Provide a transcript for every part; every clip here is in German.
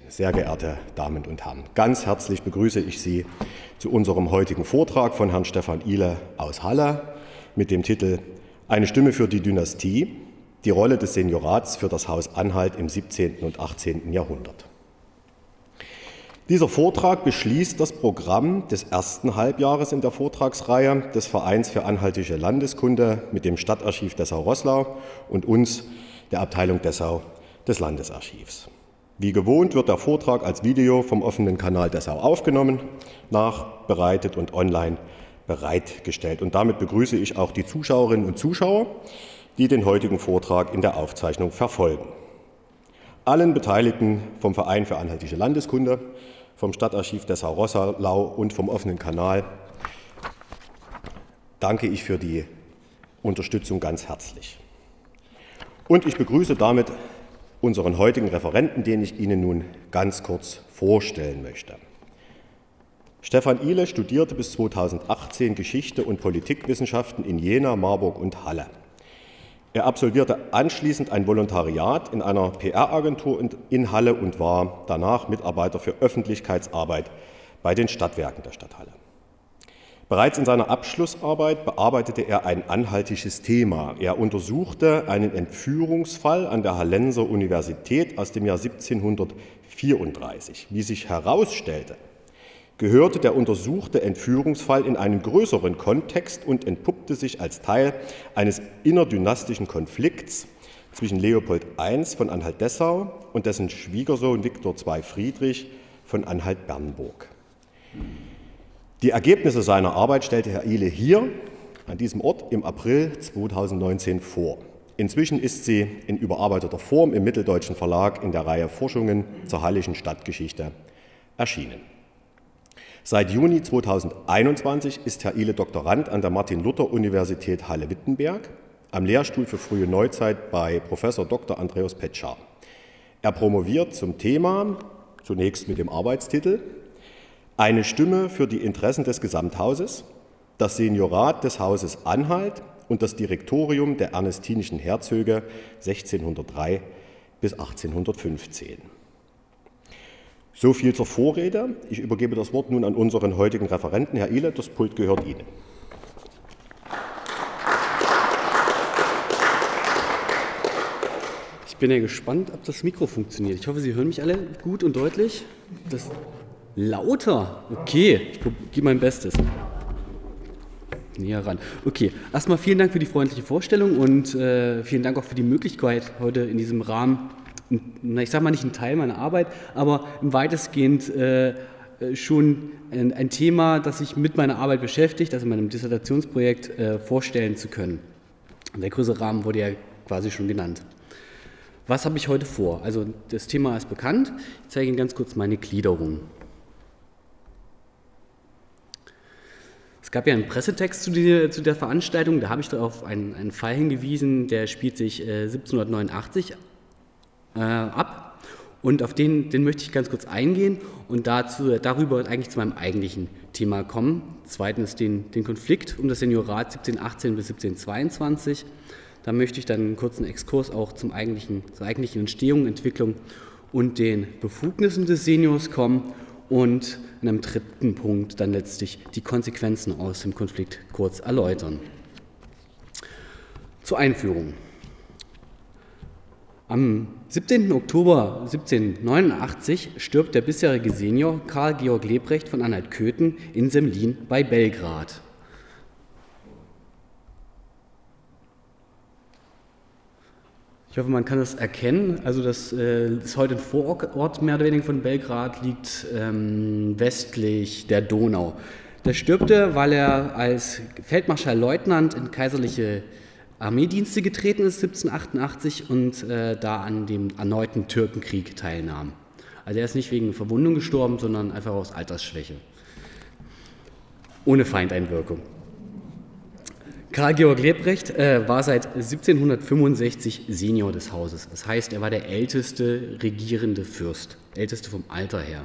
sehr geehrte Damen und Herren, ganz herzlich begrüße ich Sie zu unserem heutigen Vortrag von Herrn Stefan Ihle aus Halle mit dem Titel Eine Stimme für die Dynastie, die Rolle des Seniorats für das Haus Anhalt im 17. und 18. Jahrhundert. Dieser Vortrag beschließt das Programm des ersten Halbjahres in der Vortragsreihe des Vereins für anhaltische Landeskunde mit dem Stadtarchiv Dessau-Roßlau und uns, der Abteilung Dessau des Landesarchivs. Wie gewohnt wird der Vortrag als Video vom offenen Kanal Dessau aufgenommen, nachbereitet und online bereitgestellt. Und damit begrüße ich auch die Zuschauerinnen und Zuschauer, die den heutigen Vortrag in der Aufzeichnung verfolgen. Allen Beteiligten vom Verein für anhaltische Landeskunde, vom Stadtarchiv Dessau-Roßlau und vom offenen Kanal danke ich für die Unterstützung ganz herzlich. Und ich begrüße damit unseren heutigen Referenten, den ich Ihnen nun ganz kurz vorstellen möchte. Stefan Ihle studierte bis 2018 Geschichte und Politikwissenschaften in Jena, Marburg und Halle. Er absolvierte anschließend ein Volontariat in einer PR-Agentur in Halle und war danach Mitarbeiter für Öffentlichkeitsarbeit bei den Stadtwerken der Stadt Halle. Bereits in seiner Abschlussarbeit bearbeitete er ein anhaltisches Thema. Er untersuchte einen Entführungsfall an der Hallenser Universität aus dem Jahr 1734. Wie sich herausstellte, gehörte der untersuchte Entführungsfall in einen größeren Kontext und entpuppte sich als Teil eines innerdynastischen Konflikts zwischen Leopold I. von Anhalt-Dessau und dessen Schwiegersohn Viktor II. Friedrich von Anhalt-Bernburg. Die Ergebnisse seiner Arbeit stellte Herr Ihle hier, an diesem Ort, im April 2019 vor. Inzwischen ist sie in überarbeiteter Form im Mitteldeutschen Verlag in der Reihe Forschungen zur Hallischen Stadtgeschichte erschienen. Seit Juni 2021 ist Herr Ihle Doktorand an der Martin-Luther-Universität Halle-Wittenberg am Lehrstuhl für Frühe Neuzeit bei Professor Dr. Andreas Petschar. Er promoviert zum Thema, zunächst mit dem Arbeitstitel, Eine Stimme für die Interessen des Gesamthauses, das Seniorat des Hauses Anhalt und das Direktorium der ernestinischen Herzöge 1603 bis 1815. So viel zur Vorrede. Ich übergebe das Wort nun an unseren heutigen Referenten, Herr Ihle. Das Pult gehört Ihnen. Ich bin ja gespannt, ob das Mikro funktioniert. Ich hoffe, Sie hören mich alle gut und deutlich. Lauter. Okay, ich gebe mein Bestes. Näher ran. Okay, erstmal vielen Dank für die freundliche Vorstellung und vielen Dank auch für die Möglichkeit, heute in diesem Rahmen, ich sage mal nicht ein Teil meiner Arbeit, aber im weitestgehend schon ein Thema, das sich mit meiner Arbeit beschäftigt, also meinem Dissertationsprojekt vorstellen zu können. Der größere Rahmen wurde ja quasi schon genannt. Was habe ich heute vor? Also das Thema ist bekannt. Ich zeige Ihnen ganz kurz meine Gliederung. Es gab ja einen Pressetext zu der Veranstaltung, da habe ich auf einen Fall hingewiesen, der spielt sich 1789 ab und auf den möchte ich ganz kurz eingehen und darüber eigentlich zu meinem eigentlichen Thema kommen. Zweitens den Konflikt um das Seniorat 1718 bis 1722. Da möchte ich dann einen kurzen Exkurs auch zur eigentlichen Entstehung, Entwicklung und den Befugnissen des Seniors kommen und in einem dritten Punkt dann letztlich die Konsequenzen aus dem Konflikt kurz erläutern. Zur Einführung. Am 17. Oktober 1789 stirbt der bisherige Senior Karl Georg Lebrecht von Anhalt-Köthen in Semlin bei Belgrad. Ich hoffe, man kann das erkennen. Also das ist heute ein Vorort mehr oder weniger von Belgrad, liegt westlich der Donau. Der stirbt, weil er als Feldmarschallleutnant in kaiserliche Armeedienste getreten ist 1788 und da an dem erneuten Türkenkrieg teilnahm. Also er ist nicht wegen Verwundung gestorben, sondern einfach aus Altersschwäche. Ohne Feindeinwirkung. Karl Georg Lebrecht war seit 1765 Senior des Hauses. Das heißt, er war der älteste regierende Fürst, älteste vom Alter her.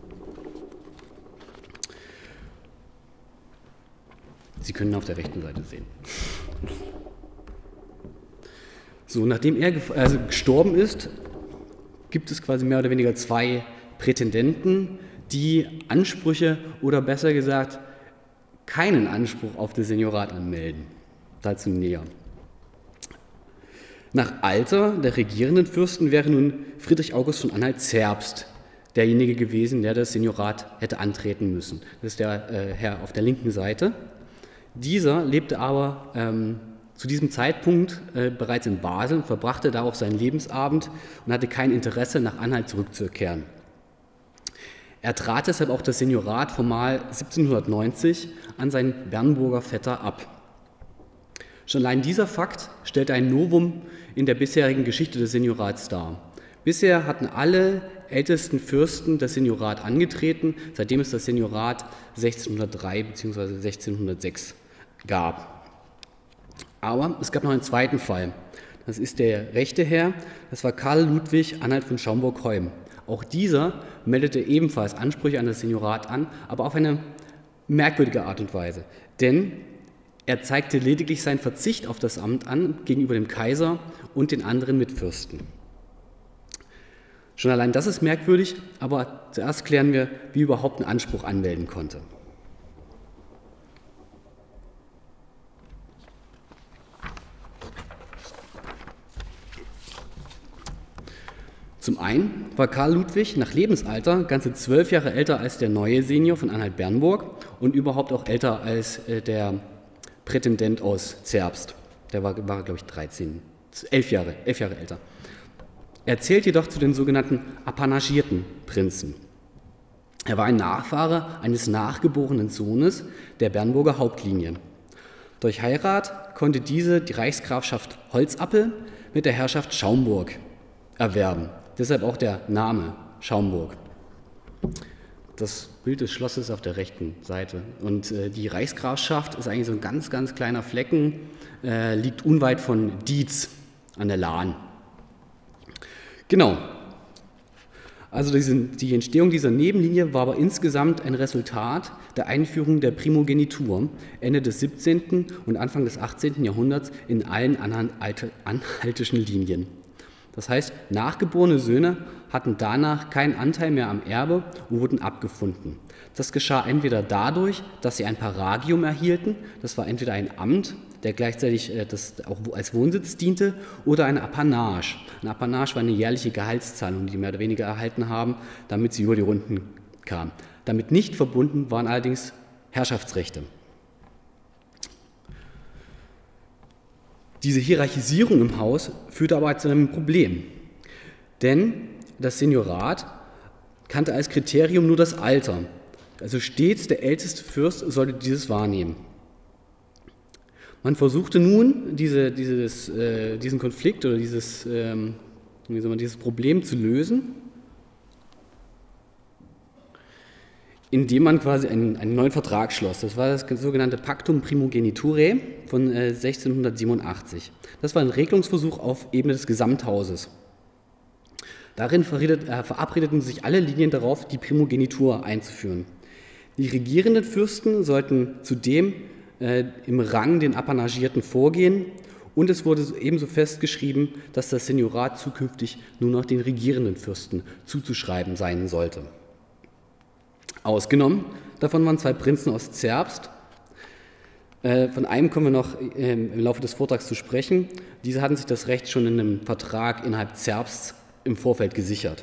Sie können auf der rechten Seite sehen. So, nachdem er gestorben ist, gibt es quasi mehr oder weniger zwei Prätendenten, die Ansprüche oder besser gesagt keinen Anspruch auf das Seniorat anmelden. Dazu näher. Nach Alter der regierenden Fürsten wäre nun Friedrich August von Anhalt-Zerbst derjenige gewesen, der das Seniorat hätte antreten müssen. Das ist der Herr auf der linken Seite. Dieser lebte aber zu diesem Zeitpunkt bereits in Basel und verbrachte da auch seinen Lebensabend und hatte kein Interesse, nach Anhalt zurückzukehren. Er trat deshalb auch das Seniorat formal 1790 an seinen Bernburger Vetter ab. Schon allein dieser Fakt stellte ein Novum in der bisherigen Geschichte des Seniorats dar. Bisher hatten alle ältesten Fürsten das Seniorat angetreten, seitdem es das Seniorat 1603 bzw. 1606 gab. Aber es gab noch einen zweiten Fall. Das ist der rechte Herr, das war Karl Ludwig Anhalt von Schaumburg-Heum. Auch dieser meldete ebenfalls Ansprüche an das Seniorat an, aber auf eine merkwürdige Art und Weise. Denn er zeigte lediglich seinen Verzicht auf das Amt an gegenüber dem Kaiser und den anderen Mitfürsten. Schon allein das ist merkwürdig, aber zuerst klären wir, wie überhaupt ein Anspruch anmelden konnte. Zum einen war Karl Ludwig nach Lebensalter ganze 12 Jahre älter als der neue Senior von Anhalt-Bernburg und überhaupt auch älter als der Prätendent aus Zerbst. Der war glaube ich, 11 Jahre älter. Er zählt jedoch zu den sogenannten apanagierten Prinzen. Er war ein Nachfahre eines nachgeborenen Sohnes der Bernburger Hauptlinie. Durch Heirat konnte diese die Reichsgrafschaft Holzappel mit der Herrschaft Schaumburg erwerben. Deshalb auch der Name Schaumburg. Das Bild des Schlosses auf der rechten Seite. Und die Reichsgrafschaft ist eigentlich so ein ganz, ganz kleiner Flecken, liegt unweit von Dietz an der Lahn. Genau. Also die Entstehung dieser Nebenlinie war aber insgesamt ein Resultat der Einführung der Primogenitur Ende des 17. und Anfang des 18. Jahrhunderts in allen anhaltischen Linien. Das heißt, nachgeborene Söhne hatten danach keinen Anteil mehr am Erbe und wurden abgefunden. Das geschah entweder dadurch, dass sie ein Paragium erhielten, das war entweder ein Amt, der gleichzeitig das auch als Wohnsitz diente, oder eine Apanage. Eine Apanage war eine jährliche Gehaltszahlung, die mehr oder weniger erhalten haben, damit sie über die Runden kamen. Damit nicht verbunden waren allerdings Herrschaftsrechte. Diese Hierarchisierung im Haus führte aber zu einem Problem, denn das Seniorat kannte als Kriterium nur das Alter. Also stets der älteste Fürst sollte dieses wahrnehmen. Man versuchte nun, diesen Konflikt oder dieses Problem zu lösen, indem man quasi einen neuen Vertrag schloss. Das war das sogenannte Pactum Primogeniturae von 1687. Das war ein Regelungsversuch auf Ebene des Gesamthauses. Darin verabredeten sich alle Linien darauf, die Primogenitur einzuführen. Die regierenden Fürsten sollten zudem im Rang den Apanagierten vorgehen und es wurde ebenso festgeschrieben, dass das Seniorat zukünftig nur noch den regierenden Fürsten zuzuschreiben sein sollte. Ausgenommen davon waren 2 Prinzen aus Zerbst. Von einem kommen wir noch im Laufe des Vortrags zu sprechen. Diese hatten sich das Recht schon in einem Vertrag innerhalb Zerbsts im Vorfeld gesichert.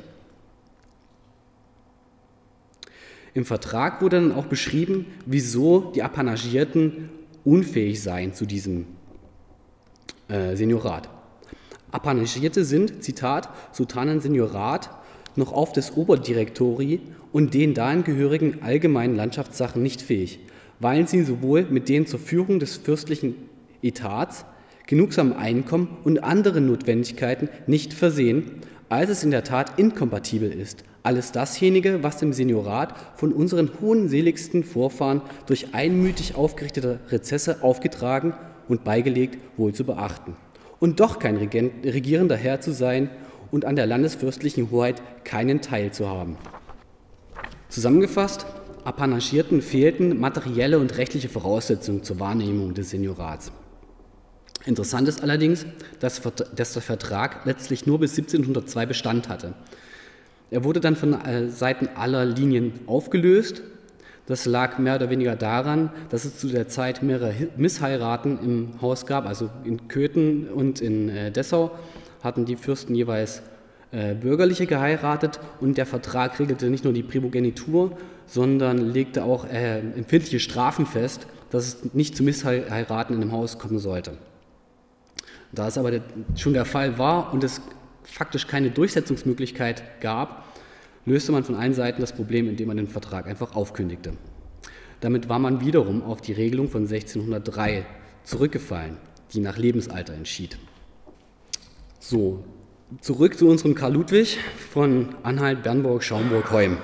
Im Vertrag wurde dann auch beschrieben, wieso die Apanagierten unfähig seien zu diesem Seniorat. Apanagierte sind, Zitat, Sultanen Seniorat noch auf des Oberdirektori und den dahin gehörigen allgemeinen Landschaftssachen nicht fähig, weil sie sowohl mit den zur Führung des fürstlichen Etats, genugsamem Einkommen und anderen Notwendigkeiten nicht versehen, als es in der Tat inkompatibel ist, alles dasjenige, was dem Seniorat von unseren hohenseligsten Vorfahren durch einmütig aufgerichtete Rezesse aufgetragen und beigelegt, wohl zu beachten. Und doch kein regierender Herr zu sein und an der landesfürstlichen Hoheit keinen Teil zu haben. Zusammengefasst, Apanagierten fehlten materielle und rechtliche Voraussetzungen zur Wahrnehmung des Seniorats. Interessant ist allerdings, dass der Vertrag letztlich nur bis 1702 Bestand hatte. Er wurde dann von Seiten aller Linien aufgelöst. Das lag mehr oder weniger daran, dass es zu der Zeit mehrere Missheiraten im Haus gab. Also in Köthen und in Dessau hatten die Fürsten jeweils Bürgerliche geheiratet und der Vertrag regelte nicht nur die Primogenitur, sondern legte auch empfindliche Strafen fest, dass es nicht zu Missheiraten in dem Haus kommen sollte. Da es aber schon der Fall war und es faktisch keine Durchsetzungsmöglichkeit gab, löste man von allen Seiten das Problem, indem man den Vertrag einfach aufkündigte. Damit war man wiederum auf die Regelung von 1603 zurückgefallen, die nach Lebensalter entschied. So, zurück zu unserem Karl Ludwig von Anhalt, Bernburg, Schaumburg, Heum.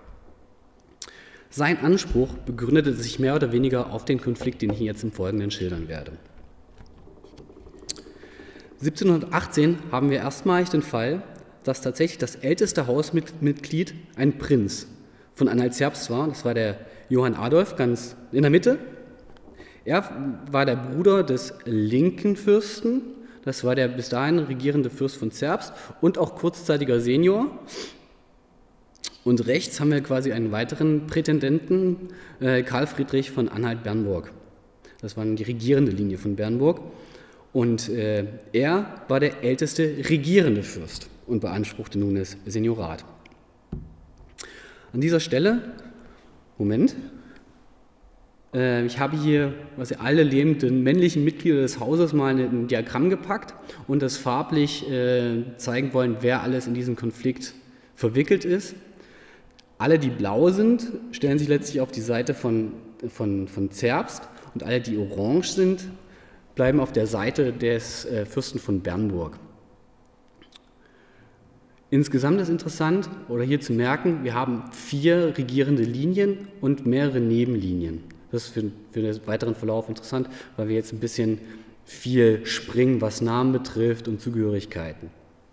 Sein Anspruch begründete sich mehr oder weniger auf den Konflikt, den ich jetzt im Folgenden schildern werde. 1718 haben wir erstmalig den Fall, dass tatsächlich das älteste Hausmitglied ein Prinz von Anhalt-Zerbst war. Das war der Johann Adolf, ganz in der Mitte. Er war der Bruder des linken Fürsten, das war der bis dahin regierende Fürst von Zerbst und auch kurzzeitiger Senior. Und rechts haben wir quasi einen weiteren Prätendenten, Karl Friedrich von Anhalt-Bernburg. Das war die regierende Linie von Bernburg. Und er war der älteste regierende Fürst und beanspruchte nun das Seniorat. An dieser Stelle, Moment, ich habe hier alle lebenden männlichen Mitglieder des Hauses mal in ein Diagramm gepackt und das farblich zeigen wollen, wer alles in diesem Konflikt verwickelt ist. Alle, die blau sind, stellen sich letztlich auf die Seite von Zerbst und alle, die orange sind, bleiben auf der Seite des Fürsten von Bernburg. Insgesamt ist interessant, oder hier zu merken, wir haben 4 regierende Linien und mehrere Nebenlinien. Das ist für den weiteren Verlauf interessant, weil wir jetzt ein bisschen viel springen, was Namen betrifft und Zugehörigkeiten.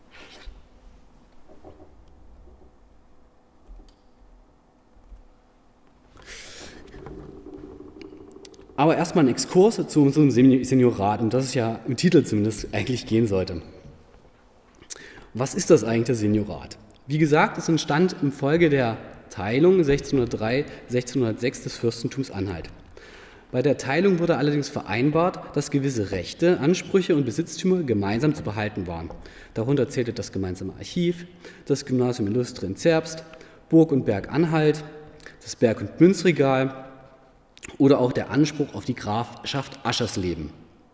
Aber erstmal ein Exkurs zu unserem Seniorat, und das ist ja im Titel zumindest eigentlich gehen sollte. Was ist das eigentlich, das Seniorat? Wie gesagt, es entstand im Folge der Teilung 1603, 1606 des Fürstentums Anhalt. Bei der Teilung wurde allerdings vereinbart, dass gewisse Rechte, Ansprüche und Besitztümer gemeinsam zu behalten waren. Darunter zählte das gemeinsame Archiv, das Gymnasium Illustre in Zerbst, Burg und Berg Anhalt, das Berg- und Münzregal oder auch der Anspruch auf die Grafschaft Aschersleben.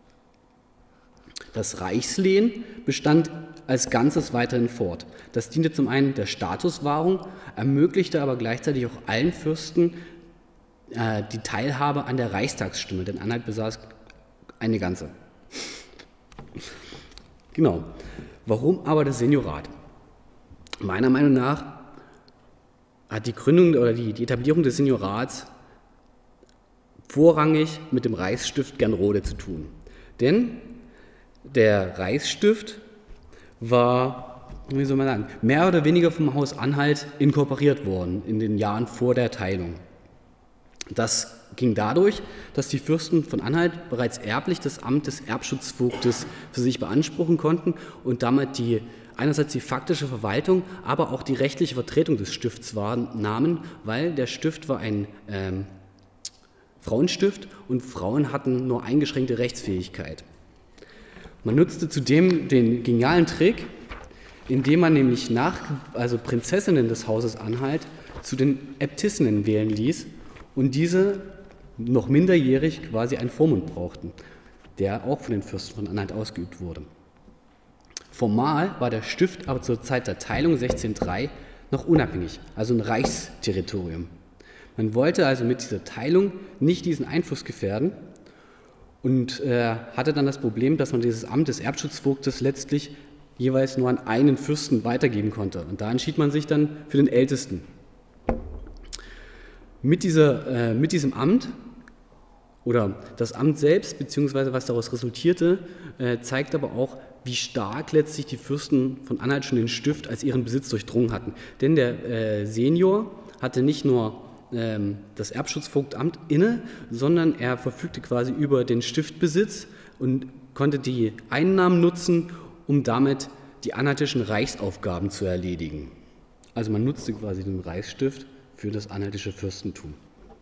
Das Reichslehen bestand als Ganzes weiterhin fort. Das diente zum einen der Statuswahrung, ermöglichte aber gleichzeitig auch allen Fürsten die Teilhabe an der Reichstagsstimme, denn Anhalt besaß eine ganze. Genau. Warum aber das Seniorat? Meiner Meinung nach hat die Gründung oder die Etablierung des Seniorats vorrangig mit dem Reichsstift Gernrode zu tun. Denn der Reichsstift war, wie soll man sagen, mehr oder weniger vom Haus Anhalt inkorporiert worden in den Jahren vor der Teilung. Das ging dadurch, dass die Fürsten von Anhalt bereits erblich das Amt des Erbschutzvogtes für sich beanspruchen konnten und damit einerseits die faktische Verwaltung, aber auch die rechtliche Vertretung des Stifts wahrnahmen, weil der Stift war ein Frauenstift und Frauen hatten nur eingeschränkte Rechtsfähigkeit. Man nutzte zudem den genialen Trick, indem man nämlich Prinzessinnen des Hauses Anhalt zu den Äbtissinnen wählen ließ und diese noch minderjährig quasi einen Vormund brauchten, der auch von den Fürsten von Anhalt ausgeübt wurde. Formal war der Stift aber zur Zeit der Teilung 1603 noch unabhängig, also ein Reichsterritorium. Man wollte also mit dieser Teilung nicht diesen Einfluss gefährden und hatte dann das Problem, dass man dieses Amt des Erbschutzvogtes letztlich jeweils nur an einen Fürsten weitergeben konnte. Und da entschied man sich dann für den Ältesten. Mit diesem Amt oder das Amt selbst, beziehungsweise was daraus resultierte, zeigt aber auch, wie stark letztlich die Fürsten von Anhalt schon den Stift als ihren Besitz durchdrungen hatten. Denn der Senior hatte nicht nur das Erbschutzvogtamt inne, sondern er verfügte quasi über den Stiftbesitz und konnte die Einnahmen nutzen, um damit die anhaltischen Reichsaufgaben zu erledigen. Also man nutzte quasi den Reichsstift für das anhaltische Fürstentum.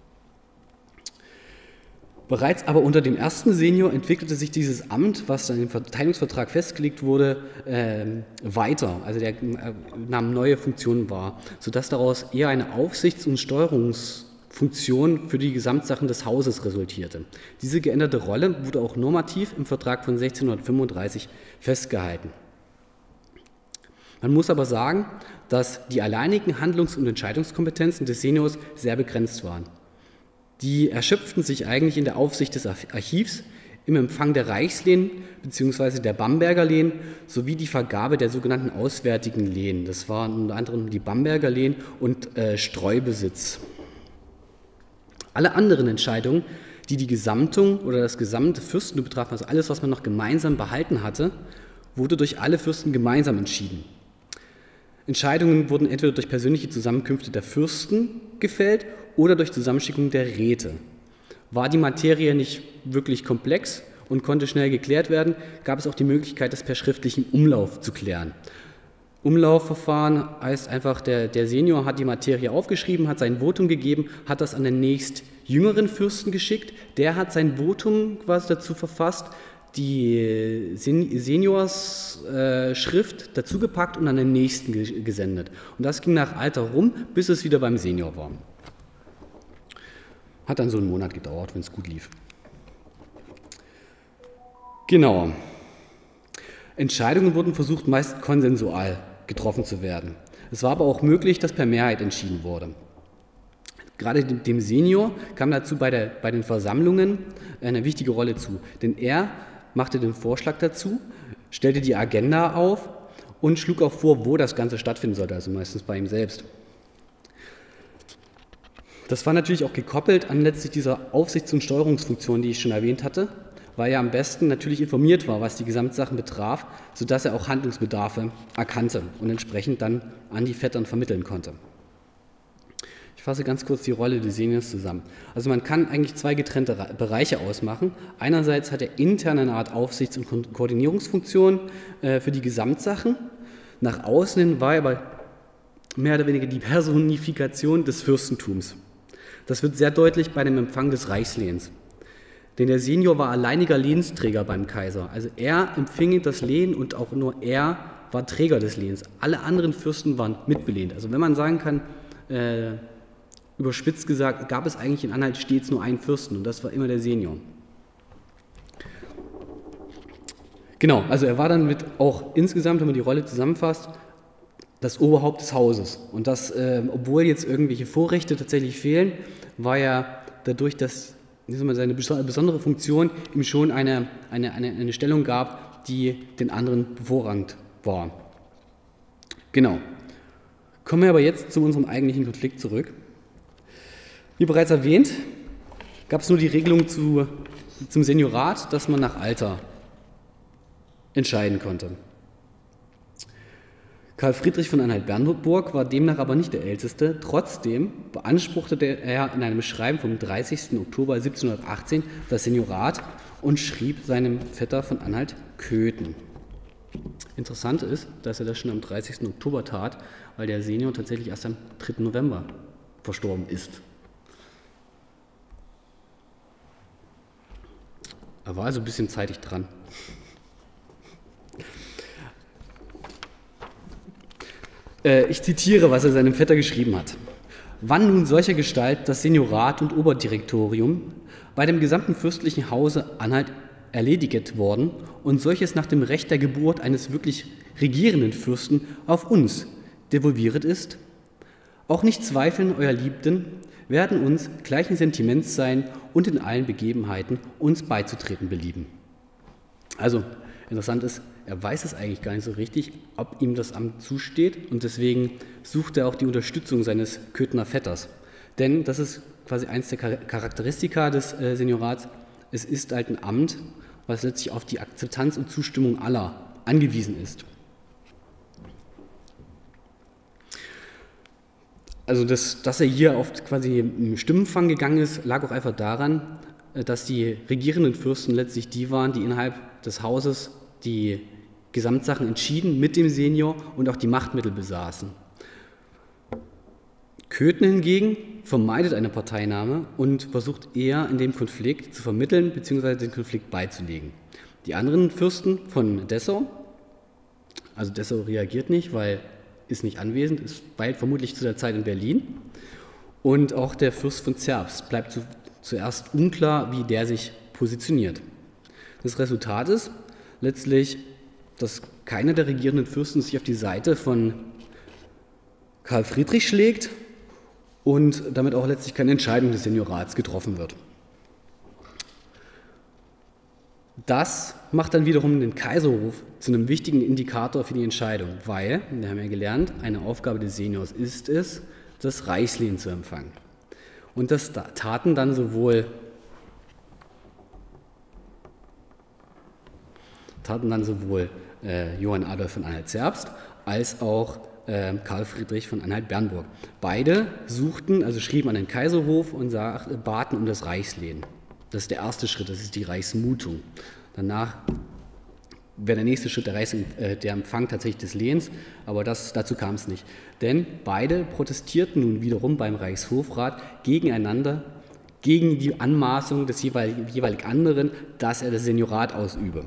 Bereits aber unter dem ersten Senior entwickelte sich dieses Amt, was dann im Verteilungsvertrag festgelegt wurde, weiter. Also der nahm neue Funktionen wahr, sodass daraus eher eine Aufsichts- und Steuerungsfunktion für die Gesamtsachen des Hauses resultierte. Diese geänderte Rolle wurde auch normativ im Vertrag von 1635 festgehalten. Man muss aber sagen, dass die alleinigen Handlungs- und Entscheidungskompetenzen des Seniors sehr begrenzt waren. Die erschöpften sich eigentlich in der Aufsicht des Archivs, im Empfang der Reichslehen bzw. der Bamberger Lehen sowie die Vergabe der sogenannten auswärtigen Lehen. Das waren unter anderem die Bamberger Lehen und Streubesitz. Alle anderen Entscheidungen, die die Gesamtung oder das gesamte Fürstentum betrafen, also alles, was man noch gemeinsam behalten hatte, wurde durch alle Fürsten gemeinsam entschieden. Entscheidungen wurden entweder durch persönliche Zusammenkünfte der Fürsten gefällt oder durch Zusammenschickung der Räte. War die Materie nicht wirklich komplex und konnte schnell geklärt werden, gab es auch die Möglichkeit, das per schriftlichem Umlauf zu klären. Umlaufverfahren heißt einfach, der Senior hat die Materie aufgeschrieben, hat sein Votum gegeben, hat das an den nächst jüngeren Fürsten geschickt, der hat sein Votum quasi dazu verfasst, die Seniors-Schrift dazugepackt und an den nächsten gesendet. Und das ging nach Alter rum, bis es wieder beim Senior war. Hat dann so einen Monat gedauert, wenn es gut lief. Genau. Entscheidungen wurden versucht, meist konsensual getroffen zu werden. Es war aber auch möglich, dass per Mehrheit entschieden wurde. Gerade dem Senior kam dazu bei den Versammlungen eine wichtige Rolle zu, denn er machte den Vorschlag dazu, stellte die Agenda auf und schlug auch vor, wo das Ganze stattfinden sollte, also meistens bei ihm selbst. Das war natürlich auch gekoppelt an letztlich dieser Aufsichts- und Steuerungsfunktion, die ich schon erwähnt hatte, weil er am besten natürlich informiert war, was die Gesamtsachen betraf, sodass er auch Handlungsbedarfe erkannte und entsprechend dann an die Vettern vermitteln konnte. Ich fasse ganz kurz die Rolle des Seniors zusammen. Also man kann eigentlich zwei getrennte Bereiche ausmachen. Einerseits hat er intern eine Art Aufsichts- und Koordinierungsfunktion für die Gesamtsachen. Nach außen hin war er aber mehr oder weniger die Personifikation des Fürstentums. Das wird sehr deutlich bei dem Empfang des Reichslehens. Denn der Senior war alleiniger Lehensträger beim Kaiser. Also er empfing das Lehen und auch nur er war Träger des Lehens. Alle anderen Fürsten waren mitbelehnt. Also wenn man sagen kann, überspitzt gesagt, gab es eigentlich in Anhalt stets nur einen Fürsten und das war immer der Senior. Genau, also er war dann mit auch insgesamt, wenn man die Rolle zusammenfasst, das Oberhaupt des Hauses. Und das, obwohl jetzt irgendwelche Vorrechte tatsächlich fehlen, war ja dadurch, dass seine besondere Funktion ihm schon eine Stellung gab, die den anderen bevorrangt war. Genau. Kommen wir aber jetzt zu unserem eigentlichen Konflikt zurück. Wie bereits erwähnt, gab es nur die Regelung zum Seniorat, dass man nach Alter entscheiden konnte. Karl Friedrich von Anhalt-Bernburg war demnach aber nicht der Älteste. Trotzdem beanspruchte er in einem Schreiben vom 30. Oktober 1718 das Seniorat und schrieb seinem Vetter von Anhalt-Köthen. Interessant ist, dass er das schon am 30. Oktober tat, weil der Senior tatsächlich erst am 3. November verstorben ist. Er war also ein bisschen zeitig dran. Ich zitiere, was er seinem Vetter geschrieben hat. Wann nun solcher Gestalt das Seniorat und Oberdirektorium bei dem gesamten fürstlichen Hause Anhalt erlediget worden und solches nach dem Recht der Geburt eines wirklich regierenden Fürsten auf uns devolvieret ist, auch nicht zweifeln, euer Liebden werden uns gleichen Sentiments sein und in allen Begebenheiten uns beizutreten belieben. Also, interessant ist, er weiß es eigentlich gar nicht so richtig, ob ihm das Amt zusteht und deswegen sucht er auch die Unterstützung seines Köthener Vetters. Denn das ist quasi eins der Charakteristika des Seniorats, es ist halt ein Amt, was letztlich auf die Akzeptanz und Zustimmung aller angewiesen ist. Also, dass er hier oft quasi im Stimmenfang gegangen ist, lag auch einfach daran, dass die regierenden Fürsten letztlich die waren, die innerhalb des Hauses die Gesamtsachen entschieden mit dem Senior und auch die Machtmittel besaßen. Köthen hingegen vermeidet eine Parteinahme und versucht eher in dem Konflikt zu vermitteln bzw. den Konflikt beizulegen. Die anderen Fürsten von Dessau, also Dessau reagiert nicht, weil ist nicht anwesend, ist weilt vermutlich zu der Zeit in Berlin. Und auch der Fürst von Zerbst bleibt zuerst unklar, wie der sich positioniert. Das Resultat ist letztlich, dass keiner der regierenden Fürsten sich auf die Seite von Karl Friedrich schlägt und damit auch letztlich keine Entscheidung des Seniorats getroffen wird. Das macht dann wiederum den Kaiserhof zu einem wichtigen Indikator für die Entscheidung, weil, wir haben ja gelernt, eine Aufgabe des Seniors ist es, das Reichslehen zu empfangen. Und das taten dann sowohl Johann Adolf von Anhalt-Zerbst als auch Karl Friedrich von Anhalt-Bernburg. Beide schrieben an den Kaiserhof und baten um das Reichslehen. Das ist der erste Schritt, das ist die Reichsmutung. Danach wäre der nächste Schritt der Empfang tatsächlich des Lehens, aber dazu kam es nicht. Denn beide protestierten nun wiederum beim Reichshofrat gegeneinander, gegen die Anmaßung des jeweilig anderen, dass er das Seniorat ausübe.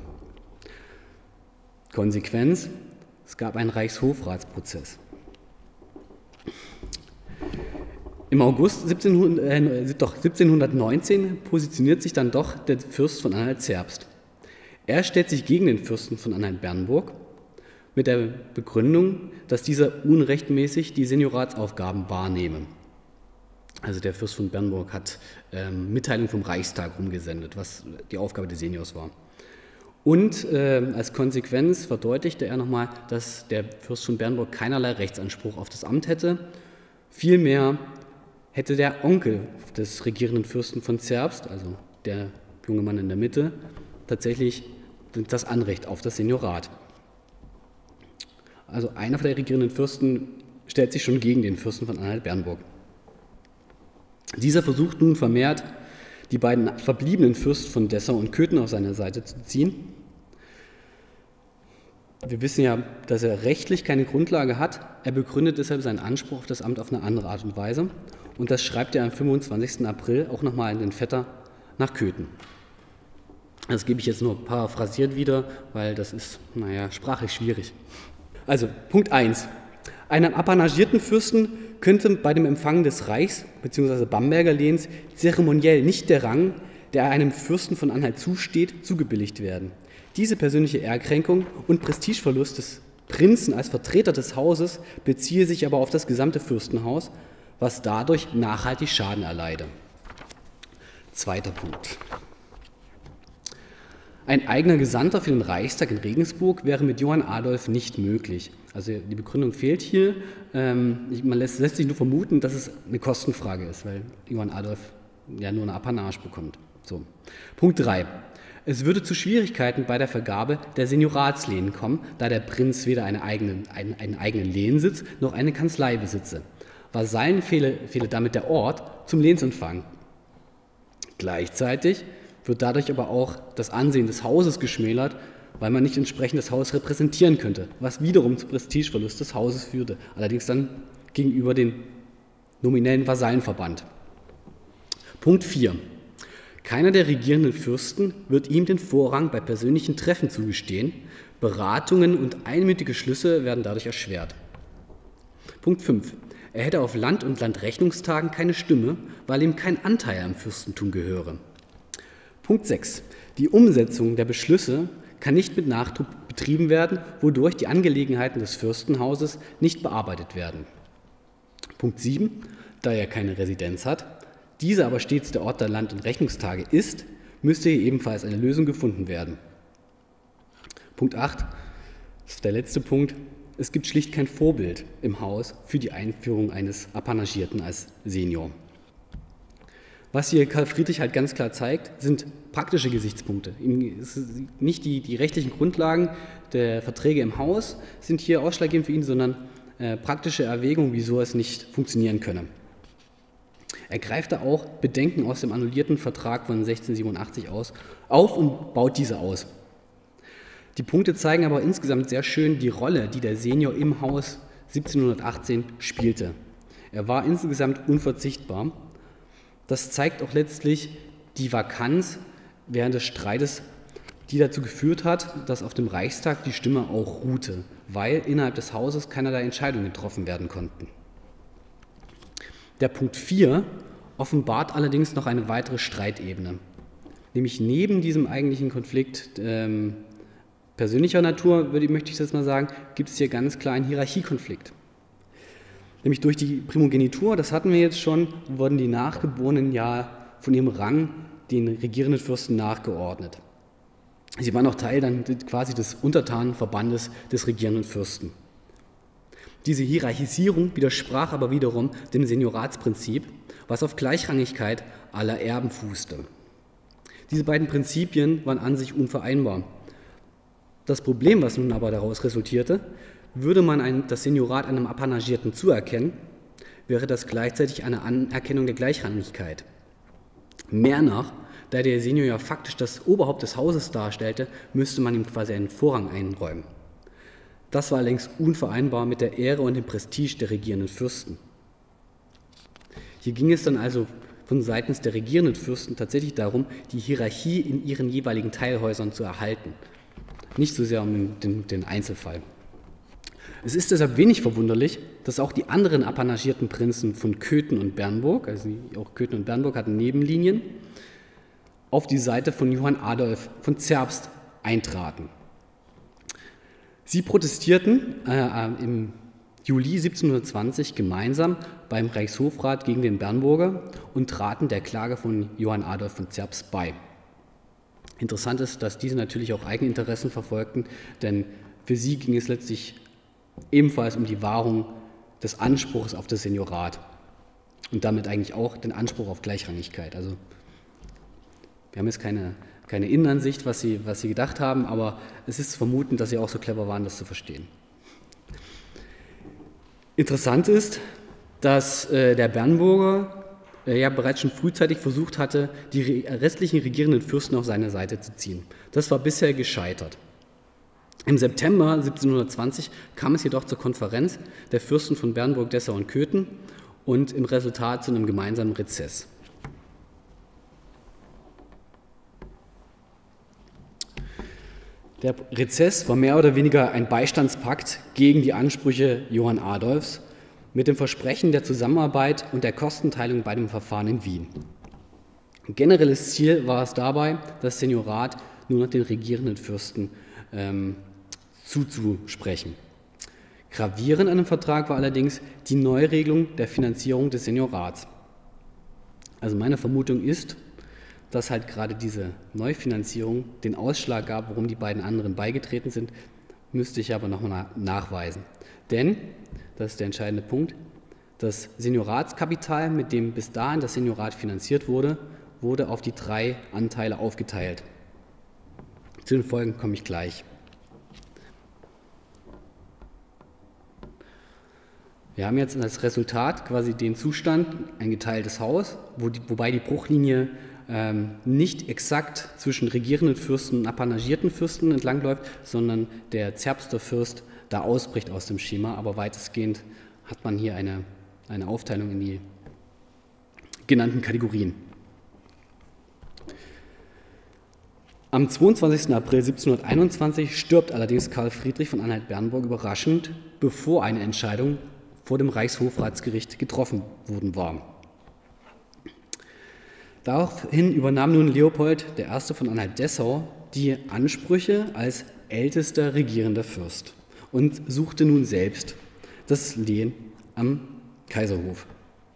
Konsequenz: Es gab einen Reichshofratsprozess. Im August 1719 positioniert sich dann doch der Fürst von Anhalt-Zerbst. Er stellt sich gegen den Fürsten von Anhalt-Bernburg mit der Begründung, dass dieser unrechtmäßig die Senioratsaufgaben wahrnehme. Also der Fürst von Bernburg hat Mitteilung vom Reichstag rumgesendet, was die Aufgabe des Seniors war. Und als Konsequenz verdeutlichte er nochmal, dass der Fürst von Bernburg keinerlei Rechtsanspruch auf das Amt hätte. Vielmehr hätte der Onkel des regierenden Fürsten von Zerbst, also der junge Mann in der Mitte, tatsächlich das Anrecht auf das Seniorat. Also einer der regierenden Fürsten stellt sich schon gegen den Fürsten von Anhalt-Bernburg. Dieser versucht nun vermehrt, die beiden verbliebenen Fürsten von Dessau und Köthen auf seine Seite zu ziehen. Wir wissen ja, dass er rechtlich keine Grundlage hat. Er begründet deshalb seinen Anspruch auf das Amt auf eine andere Art und Weise. Und das schreibt er am 25. April auch nochmal in den Vetter nach Köthen. Das gebe ich jetzt nur paraphrasiert wieder, weil das ist, sprachlich schwierig. Also, Punkt 1. Einem apanagierten Fürsten könnte bei dem Empfang des Reichs- bzw. Bamberger Lehns zeremoniell nicht der Rang, der einem Fürsten von Anhalt zusteht, zugebilligt werden. Diese persönliche Ehrkränkung und Prestigeverlust des Prinzen als Vertreter des Hauses beziehe sich aber auf das gesamte Fürstenhaus, was dadurch nachhaltig Schaden erleide. Zweiter Punkt. Ein eigener Gesandter für den Reichstag in Regensburg wäre mit Johann Adolf nicht möglich. Also die Begründung fehlt hier. Man lässt sich nur vermuten, dass es eine Kostenfrage ist, weil Johann Adolf ja nur eine Apanage bekommt. So. Punkt 3. Es würde zu Schwierigkeiten bei der Vergabe der Senioratslehen kommen, da der Prinz weder einen eigenen Lehnsitz noch eine Kanzlei besitze. Vasallen fehle damit der Ort zum Lehnsempfang. Gleichzeitig wird dadurch aber auch das Ansehen des Hauses geschmälert, weil man nicht entsprechend das Haus repräsentieren könnte, was wiederum zu Prestigeverlust des Hauses führte, allerdings dann gegenüber dem nominellen Vasallenverband. Punkt 4. Keiner der regierenden Fürsten wird ihm den Vorrang bei persönlichen Treffen zugestehen. Beratungen und einmütige Schlüsse werden dadurch erschwert. Punkt 5. Er hätte auf Land- und Landrechnungstagen keine Stimme, weil ihm kein Anteil am Fürstentum gehöre. Punkt 6. Die Umsetzung der Beschlüsse kann nicht mit Nachdruck betrieben werden, wodurch die Angelegenheiten des Fürstenhauses nicht bearbeitet werden. Punkt 7. Da er keine Residenz hat, diese aber stets der Ort der Land- und Rechnungstage ist, müsste hier ebenfalls eine Lösung gefunden werden. Punkt 8. Das ist der letzte Punkt. Es gibt schlicht kein Vorbild im Haus für die Einführung eines Apanagierten als Senior. Was hier Karl Friedrich halt ganz klar zeigt, sind praktische Gesichtspunkte. Nicht die rechtlichen Grundlagen der Verträge im Haus sind hier ausschlaggebend für ihn, sondern praktische Erwägungen, wieso es nicht funktionieren könne. Er greift da auch Bedenken aus dem annullierten Vertrag von 1687 auf und baut diese aus. Die Punkte zeigen aber insgesamt sehr schön die Rolle, die der Senior im Haus 1718 spielte. Er war insgesamt unverzichtbar. Das zeigt auch letztlich die Vakanz während des Streites, die dazu geführt hat, dass auf dem Reichstag die Stimme auch ruhte, weil innerhalb des Hauses keinerlei Entscheidungen getroffen werden konnten. Der Punkt 4 offenbart allerdings noch eine weitere Streitebene. Nämlich neben diesem eigentlichen Konflikt persönlicher Natur, möchte ich das mal sagen, gibt es hier ganz klar einen Hierarchiekonflikt. Nämlich durch die Primogenitur, das hatten wir jetzt schon, wurden die Nachgeborenen ja von ihrem Rang den regierenden Fürsten nachgeordnet. Sie waren auch Teil dann quasi des Untertanenverbandes des regierenden Fürsten. Diese Hierarchisierung widersprach aber wiederum dem Senioratsprinzip, was auf Gleichrangigkeit aller Erben fußte. Diese beiden Prinzipien waren an sich unvereinbar. Das Problem, was nun aber daraus resultierte, würde man das Seniorat einem Apanagierten zuerkennen, wäre das gleichzeitig eine Anerkennung der Gleichrangigkeit. Mehr noch, da der Senior ja faktisch das Oberhaupt des Hauses darstellte, müsste man ihm quasi einen Vorrang einräumen. Das war längst unvereinbar mit der Ehre und dem Prestige der regierenden Fürsten. Hier ging es dann also von seitens der regierenden Fürsten tatsächlich darum, die Hierarchie in ihren jeweiligen Teilhäusern zu erhalten, nicht so sehr um den Einzelfall. Es ist deshalb wenig verwunderlich, dass auch die anderen apanagierten Prinzen von Köthen und Bernburg, also auch Köthen und Bernburg hatten Nebenlinien, auf die Seite von Johann Adolf von Zerbst eintraten. Sie protestierten im Juli 1720 gemeinsam beim Reichshofrat gegen den Bernburger und traten der Klage von Johann Adolf von Zerbst bei. Interessant ist, dass diese natürlich auch Eigeninteressen verfolgten, denn für sie ging es letztlich ebenfalls um die Wahrung des Anspruchs auf das Seniorat und damit eigentlich auch den Anspruch auf Gleichrangigkeit. Also wir haben jetzt keine Innenansicht, was sie gedacht haben, aber es ist zu vermuten, dass sie auch so clever waren, das zu verstehen. Interessant ist, dass der Bernburger ja bereits schon frühzeitig versucht hatte, die restlichen regierenden Fürsten auf seine Seite zu ziehen. Das war bisher gescheitert. Im September 1720 kam es jedoch zur Konferenz der Fürsten von Bernburg, Dessau und Köthen und im Resultat zu einem gemeinsamen Rezess. Der Rezess war mehr oder weniger ein Beistandspakt gegen die Ansprüche Johann Adolfs mit dem Versprechen der Zusammenarbeit und der Kostenteilung bei dem Verfahren in Wien. Ein generelles Ziel war es dabei, das Seniorat nur noch den regierenden Fürsten zuzusprechen. Gravierend an dem Vertrag war allerdings die Neuregelung der Finanzierung des Seniorats. Also meine Vermutung ist, dass halt gerade diese Neufinanzierung den Ausschlag gab, warum die beiden anderen beigetreten sind, müsste ich aber nochmal nachweisen. Denn, das ist der entscheidende Punkt, das Senioratskapital, mit dem bis dahin das Seniorat finanziert wurde, wurde auf die 3 Anteile aufgeteilt. Zu den Folgen komme ich gleich. Wir haben jetzt als Resultat quasi den Zustand, ein geteiltes Haus, wobei die Bruchlinie nicht exakt zwischen regierenden Fürsten und apanagierten Fürsten entlangläuft, sondern der Zerbster Fürst da ausbricht aus dem Schema, aber weitestgehend hat man hier eine Aufteilung in die genannten Kategorien. Am 22. April 1721 stirbt allerdings Karl Friedrich von Anhalt-Bernburg überraschend, bevor eine Entscheidung vor dem Reichshofratsgericht getroffen worden war. Daraufhin übernahm nun Leopold I. von Anhalt-Dessau die Ansprüche als ältester regierender Fürst und suchte nun selbst das Lehen am Kaiserhof.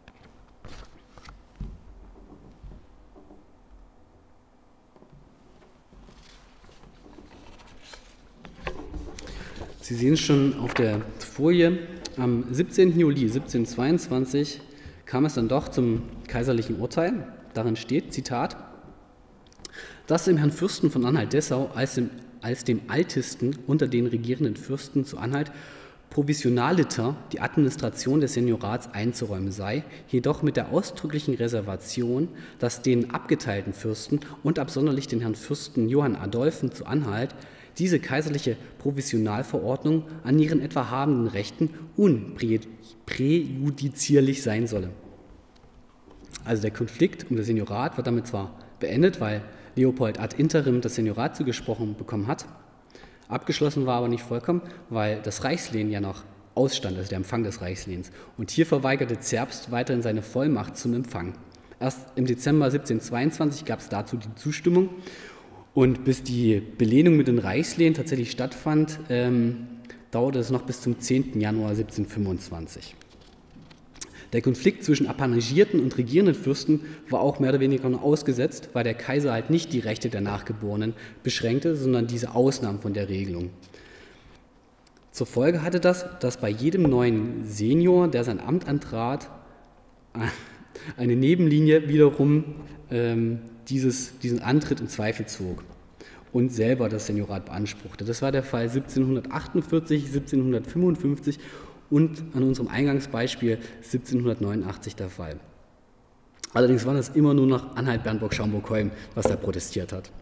Sie sehen es schon auf der Folie, am 17. Juli 1722 kam es dann doch zum kaiserlichen Urteil. Darin steht, Zitat, dass dem Herrn Fürsten von Anhalt-Dessau als dem Ältesten unter den regierenden Fürsten zu Anhalt provisionaliter die Administration des Seniorats einzuräumen sei, jedoch mit der ausdrücklichen Reservation, dass den abgeteilten Fürsten und absonderlich den Herrn Fürsten Johann Adolphen zu Anhalt diese kaiserliche Provisionalverordnung an ihren etwa habenden Rechten unpräjudizierlich sein solle. Also der Konflikt um das Seniorat war damit zwar beendet, weil Leopold ad interim das Seniorat zugesprochen bekommen hat, abgeschlossen war aber nicht vollkommen, weil das Reichslehen ja noch ausstand, also der Empfang des Reichslehns. Und hier verweigerte Zerbst weiterhin seine Vollmacht zum Empfang. Erst im Dezember 1722 gab es dazu die Zustimmung, und bis die Belehnung mit den Reichslehen tatsächlich stattfand, dauerte es noch bis zum 10. Januar 1725. Der Konflikt zwischen apanagierten und regierenden Fürsten war auch mehr oder weniger noch ausgesetzt, weil der Kaiser halt nicht die Rechte der Nachgeborenen beschränkte, sondern diese Ausnahmen von der Regelung. Zur Folge hatte das, dass bei jedem neuen Senior, der sein Amt antrat, eine Nebenlinie wiederum diesen Antritt in Zweifel zog und selber das Seniorat beanspruchte. Das war der Fall 1748, 1755 und an unserem Eingangsbeispiel 1789 der Fall. Allerdings war das immer nur noch Anhalt-Bernburg-Schaumburg-Holm, was da protestiert hat.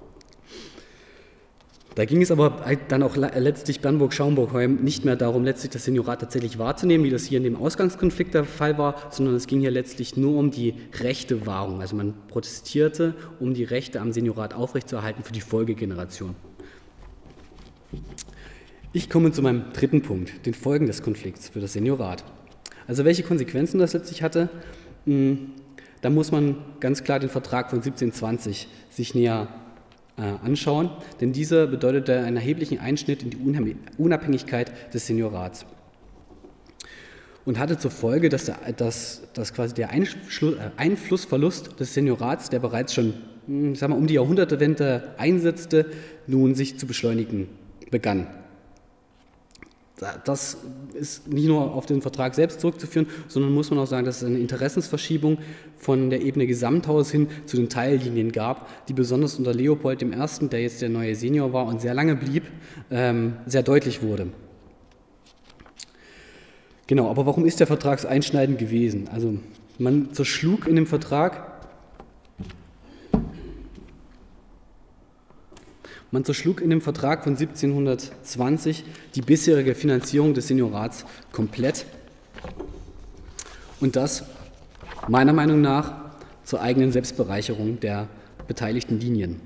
Da ging es aber dann auch letztlich Bernburg-Schaumburg-Holm nicht mehr darum, letztlich das Seniorat tatsächlich wahrzunehmen, wie das hier in dem Ausgangskonflikt der Fall war, sondern es ging hier letztlich nur um die Rechtewahrung. Also man protestierte, um die Rechte am Seniorat aufrechtzuerhalten für die Folgegeneration. Ich komme zu meinem dritten Punkt, den Folgen des Konflikts für das Seniorat. Also welche Konsequenzen das letztlich hatte, da muss man ganz klar den Vertrag von 1720 sich näher anschauen, denn dieser bedeutete einen erheblichen Einschnitt in die Unabhängigkeit des Seniorats und hatte zur Folge, dass quasi der Einflussverlust des Seniorats, der bereits schon um die Jahrhundertewende einsetzte, nun sich zu beschleunigen begann. Das ist nicht nur auf den Vertrag selbst zurückzuführen, sondern muss man auch sagen, dass es eine Interessensverschiebung von der Ebene Gesamthaus hin zu den Teillinien gab, die besonders unter Leopold I., der jetzt der neue Senior war und sehr lange blieb, sehr deutlich wurde. Genau, aber warum ist der Vertrag so einschneidend gewesen? Also man zerschlug in dem Vertrag von 1720 die bisherige Finanzierung des Seniorats komplett und das meiner Meinung nach zur eigenen Selbstbereicherung der beteiligten Linien.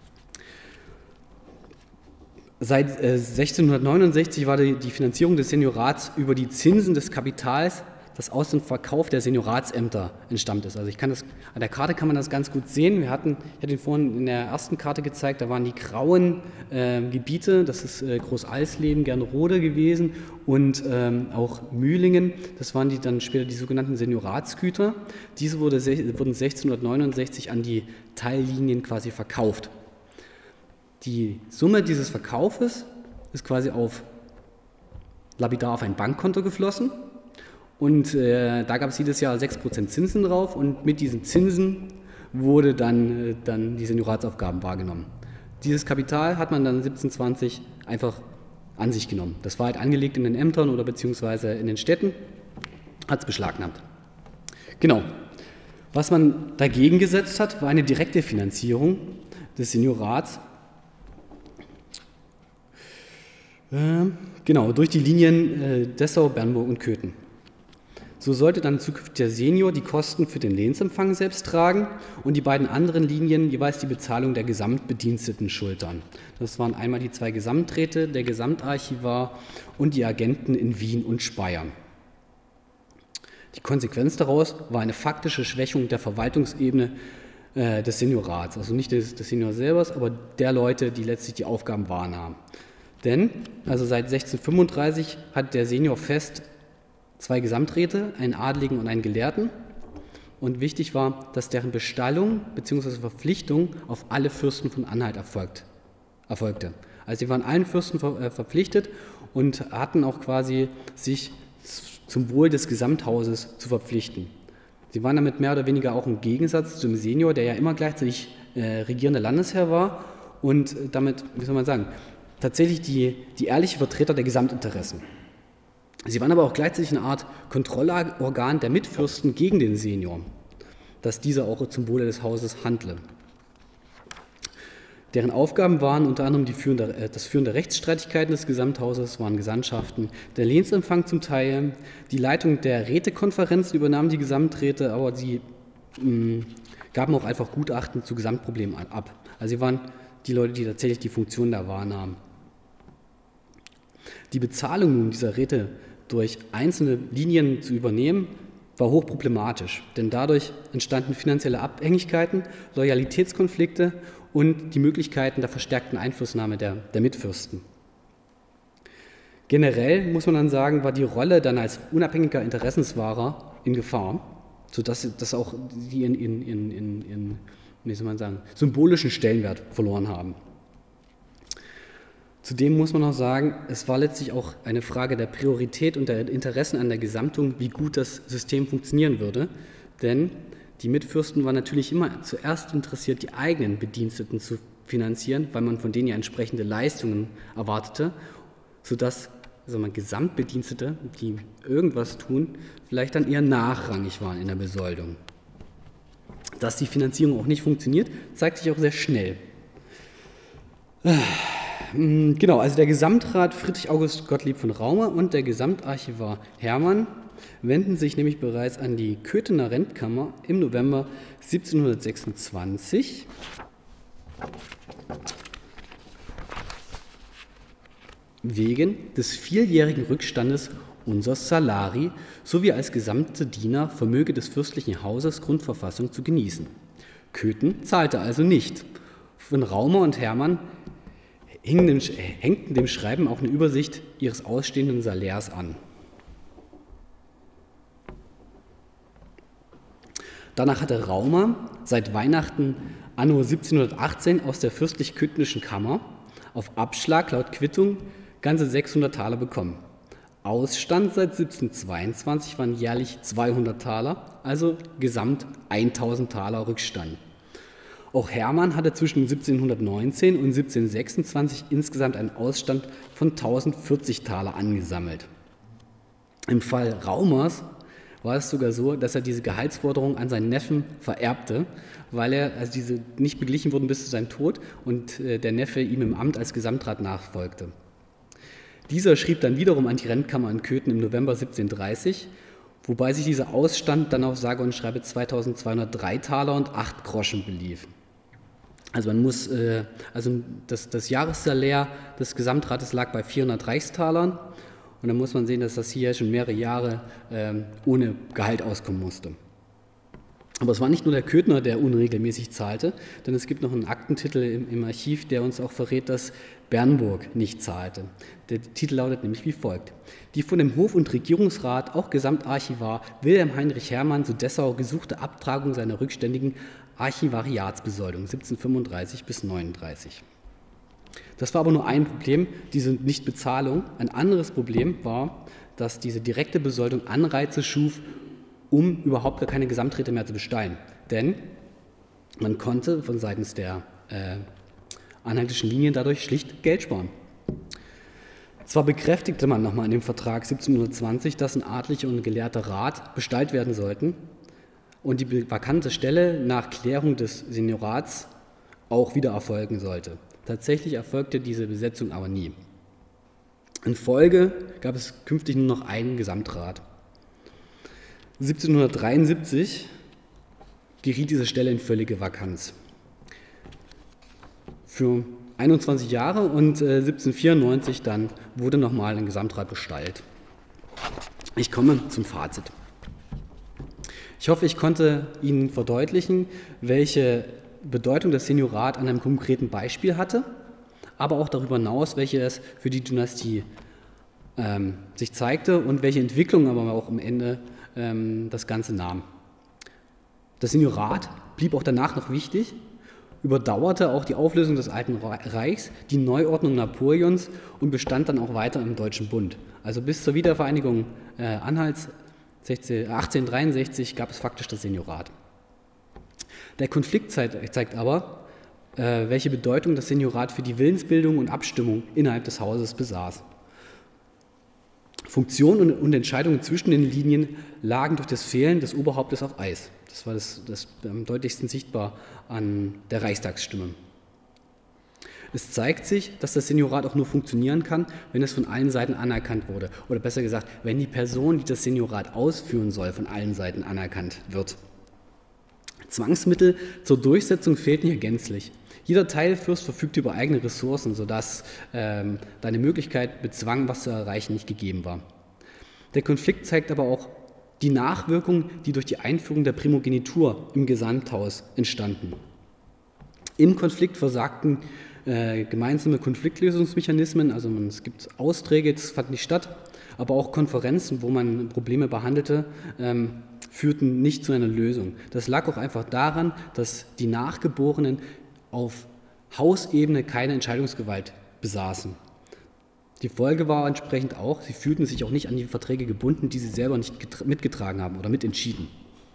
Seit 1669 war die Finanzierung des Seniorats über die Zinsen des Kapitals, das aus dem Verkauf der Senioratsämter entstammt ist. Also an der Karte kann man das ganz gut sehen. Ich hatte Ihnen vorhin in der ersten Karte gezeigt, da waren die grauen Gebiete, das ist Großalsleben, Gernrode gewesen und auch Mühlingen, das waren dann später die sogenannten Senioratsgüter. Diese wurden 1669 an die Teillinien quasi verkauft. Die Summe dieses Verkaufes ist quasi lapidar auf ein Bankkonto geflossen. Und da gab es jedes Jahr 6% Zinsen drauf und mit diesen Zinsen wurde dann die Senioratsaufgaben wahrgenommen. Dieses Kapital hat man dann 1720 einfach an sich genommen. Das war halt angelegt in den Ämtern oder beziehungsweise in den Städten, hat es beschlagnahmt. Genau. Was man dagegen gesetzt hat, war eine direkte Finanzierung des Seniorats. Genau, durch die Linien Dessau, Bernburg und Köthen. So sollte dann zukünftig der Senior die Kosten für den Lehnsempfang selbst tragen und die beiden anderen Linien jeweils die Bezahlung der Gesamtbediensteten schultern. Das waren einmal die 2 Gesamträte, der Gesamtarchivar und die Agenten in Wien und Speyer. Die Konsequenz daraus war eine faktische Schwächung der Verwaltungsebene des Seniorats, also nicht des Seniors selber, aber der Leute, die letztlich die Aufgaben wahrnahmen. Denn also seit 1635 hat der Senior fest 2 Gesamträte, einen Adligen und einen Gelehrten. Und wichtig war, dass deren Bestallung bzw. Verpflichtung auf alle Fürsten von Anhalt erfolgte. Also sie waren allen Fürsten verpflichtet und hatten auch quasi sich zum Wohl des Gesamthauses zu verpflichten. Sie waren damit mehr oder weniger auch im Gegensatz zum Senior, der ja immer gleichzeitig regierender Landesherr war und damit, wie soll man sagen, tatsächlich die ehrliche Vertreter der Gesamtinteressen. Sie waren aber auch gleichzeitig eine Art Kontrollorgan der Mitfürsten gegen den Senior, dass dieser auch zum Wohle des Hauses handle. Deren Aufgaben waren unter anderem das Führen der Rechtsstreitigkeiten des Gesamthauses, waren Gesandtschaften, der Lehnsempfang zum Teil, die Leitung der Rätekonferenz übernahmen die Gesamträte, aber sie gaben auch einfach Gutachten zu Gesamtproblemen ab. Also sie waren die Leute, die tatsächlich die Funktion da wahrnahmen. Die Bezahlung dieser Räte durch einzelne Linien zu übernehmen, war hochproblematisch, denn dadurch entstanden finanzielle Abhängigkeiten, Loyalitätskonflikte und die Möglichkeiten der verstärkten Einflussnahme der Mitfürsten. Generell muss man dann sagen, war die Rolle dann als unabhängiger Interessenswahrer in Gefahr, sodass das auch die in wie soll man sagen, symbolischen Stellenwert verloren haben. Zudem muss man auch sagen, es war letztlich auch eine Frage der Priorität und der Interessen an der Gesamtung, wie gut das System funktionieren würde. Denn die Mitfürsten waren natürlich immer zuerst interessiert, die eigenen Bediensteten zu finanzieren, weil man von denen ja entsprechende Leistungen erwartete, sodass Gesamtbedienstete, die irgendwas tun, vielleicht dann eher nachrangig waren in der Besoldung. Dass die Finanzierung auch nicht funktioniert, zeigt sich auch sehr schnell. Genau, also der Gesamtrat Friedrich August Gottlieb von Raumer und der Gesamtarchivar Hermann wenden sich nämlich bereits an die Köthener Rentkammer im November 1726 wegen des vieljährigen Rückstandes unseres Salari sowie als gesamte Diener Vermöge des fürstlichen Hauses Grundverfassung zu genießen. Köthen zahlte also nicht. Von Raumer und Hermann hängten dem Schreiben auch eine Übersicht ihres ausstehenden Salärs an. Danach hatte Raumer seit Weihnachten anno 1718 aus der fürstlich-köthenischen Kammer auf Abschlag laut Quittung ganze 600 Taler bekommen. Ausstand seit 1722 waren jährlich 200 Taler, also gesamt 1000 Taler Rückstand. Auch Hermann hatte zwischen 1719 und 1726 insgesamt einen Ausstand von 1040 Taler angesammelt. Im Fall Raumers war es sogar so, dass er diese Gehaltsforderung an seinen Neffen vererbte, weil diese nicht beglichen wurden bis zu seinem Tod und der Neffe ihm im Amt als Gesamtrat nachfolgte. Dieser schrieb dann wiederum an die Rentkammer in Köthen im November 1730, wobei sich dieser Ausstand dann auf sage und schreibe 2203 Taler und 8 Groschen belief. Also man muss, das Jahressalär des Gesamtrates lag bei 400 Reichstalern und dann muss man sehen, dass das hier schon mehrere Jahre ohne Gehalt auskommen musste. Aber es war nicht nur der Köthner, der unregelmäßig zahlte, denn es gibt noch einen Aktentitel im Archiv, der uns auch verrät, dass Bernburg nicht zahlte. Der Titel lautet nämlich wie folgt: Die von dem Hof- und Regierungsrat, auch Gesamtarchivar Wilhelm Heinrich Hermann zu Dessau gesuchte Abtragung seiner rückständigen Archivariatsbesoldung 1735 bis 39. Das war aber nur ein Problem, diese Nichtbezahlung. Ein anderes Problem war, dass diese direkte Besoldung Anreize schuf, um überhaupt gar keine Gesamträte mehr zu besteigen. Denn man konnte von seitens der anhaltischen Linien dadurch schlicht Geld sparen. Zwar bekräftigte man nochmal in dem Vertrag 1720, dass ein adlicher und gelehrter Rat bestellt werden sollten und die vakante Stelle nach Klärung des Seniorats auch wieder erfolgen sollte. Tatsächlich erfolgte diese Besetzung aber nie. In Folge gab es künftig nur noch einen Gesamtrat. 1773 geriet diese Stelle in völlige Vakanz. Für 21 Jahre und 1794 dann wurde nochmal ein Gesamtrat bestellt. Ich komme zum Fazit. Ich hoffe, ich konnte Ihnen verdeutlichen, welche Bedeutung das Seniorat an einem konkreten Beispiel hatte, aber auch darüber hinaus, welche es für die Dynastie sich zeigte und welche Entwicklung aber auch am Ende das Ganze nahm. Das Seniorat blieb auch danach noch wichtig, überdauerte auch die Auflösung des Alten Reichs, die Neuordnung Napoleons und bestand dann auch weiter im Deutschen Bund. Also bis zur Wiedervereinigung Anhalts 1863 gab es faktisch das Seniorat. Der Konflikt zeigt aber, welche Bedeutung das Seniorat für die Willensbildung und Abstimmung innerhalb des Hauses besaß. Funktionen und Entscheidungen zwischen den Linien lagen durch das Fehlen des Oberhauptes auf Eis. Das war das am deutlichsten sichtbar an der Reichstagsstimme. Es zeigt sich, dass das Seniorat auch nur funktionieren kann, wenn es von allen Seiten anerkannt wurde. Oder besser gesagt, wenn die Person, die das Seniorat ausführen soll, von allen Seiten anerkannt wird. Zwangsmittel zur Durchsetzung fehlten hier gänzlich. Jeder Teilfürst verfügte über eigene Ressourcen, sodass eine Möglichkeit, mit Zwang was zu erreichen, nicht gegeben war. Der Konflikt zeigt aber auch die Nachwirkungen, die durch die Einführung der Primogenitur im Gesamthaus entstanden. Im Konflikt versagten gemeinsame Konfliktlösungsmechanismen, also es gibt Austräge, das fand nicht statt, aber auch Konferenzen, wo man Probleme behandelte, führten nicht zu einer Lösung. Das lag auch einfach daran, dass die Nachgeborenen auf Hausebene keine Entscheidungsgewalt besaßen. Die Folge war entsprechend auch, sie fühlten sich auch nicht an die Verträge gebunden, die sie selber nicht mitgetragen haben oder mitentschieden.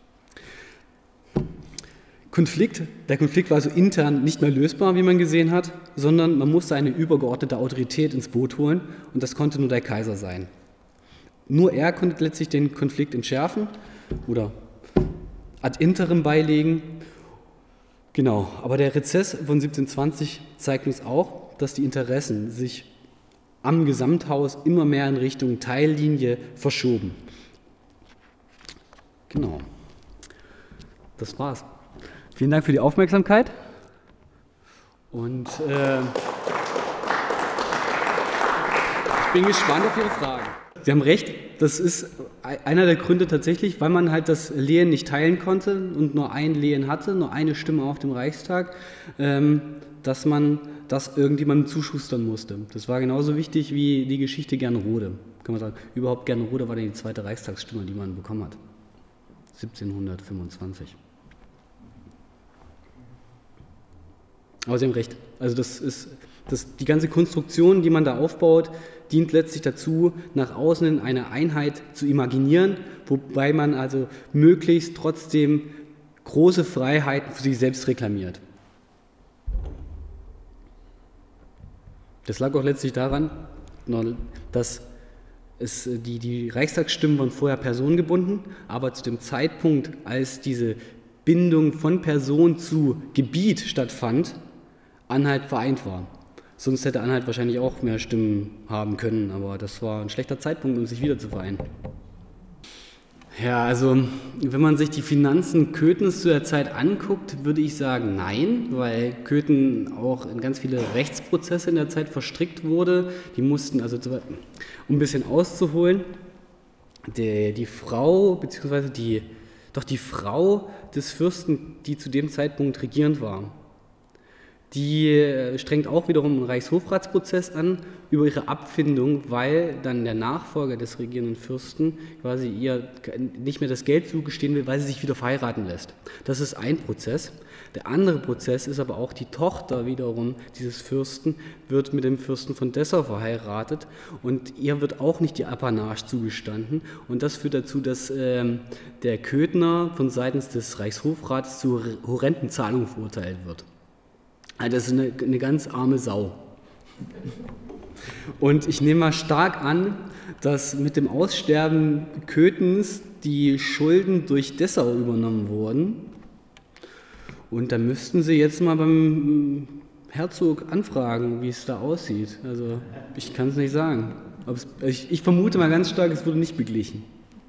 Der Konflikt war also intern nicht mehr lösbar, wie man gesehen hat, sondern man musste eine übergeordnete Autorität ins Boot holen und das konnte nur der Kaiser sein. Nur er konnte letztlich den Konflikt entschärfen oder ad interim beilegen. Genau, aber der Rezess von 1720 zeigt uns auch, dass die Interessen sich am Gesamthaus immer mehr in Richtung Teillinie verschoben. Genau, das war's. Vielen Dank für die Aufmerksamkeit und ich bin gespannt auf Ihre Fragen. Sie haben recht, das ist einer der Gründe tatsächlich, weil man halt das Lehen nicht teilen konnte und nur ein Lehen hatte, nur eine Stimme auf dem Reichstag, dass man das irgendjemandem zuschustern musste. Das war genauso wichtig wie die Geschichte Gernrode. Kann man sagen, überhaupt Gernrode war dann die zweite Reichstagsstimme, die man bekommen hat. 1725. Aber Sie haben recht. Also die ganze Konstruktion, die man da aufbaut, dient letztlich dazu, nach außen hin eine Einheit zu imaginieren, wobei man also möglichst trotzdem große Freiheiten für sich selbst reklamiert. Das lag auch letztlich daran, dass die Reichstagsstimmen waren vorher personengebunden, aber zu dem Zeitpunkt, als diese Bindung von Person zu Gebiet stattfand, Anhalt vereint war. Sonst hätte Anhalt wahrscheinlich auch mehr Stimmen haben können, aber das war ein schlechter Zeitpunkt, um sich wieder zu vereinen. Ja, also wenn man sich die Finanzen Köthens zu der Zeit anguckt, würde ich sagen nein, weil Köthen auch in ganz viele Rechtsprozesse in der Zeit verstrickt wurde. Die mussten, also um ein bisschen auszuholen, die Frau, beziehungsweise die Frau des Fürsten, die zu dem Zeitpunkt regierend war, die strengt auch wiederum einen Reichshofratsprozess an über ihre Abfindung, weil dann der Nachfolger des regierenden Fürsten quasi ihr nicht mehr das Geld zugestehen will, weil sie sich wieder verheiraten lässt. Das ist ein Prozess. Der andere Prozess ist aber auch, die Tochter wiederum dieses Fürsten wird mit dem Fürsten von Dessau verheiratet und ihr wird auch nicht die Apanage zugestanden. Und das führt dazu, dass der Köthner von seitens des Reichshofrats zu horrenden Zahlungen verurteilt wird. Also das ist eine ganz arme Sau. Und ich nehme mal stark an, dass mit dem Aussterben Köthens die Schulden durch Dessau übernommen wurden. Und da müssten Sie jetzt mal beim Herzog anfragen, wie es da aussieht. Also ich kann es nicht sagen. Ich vermute mal ganz stark, es wurde nicht beglichen.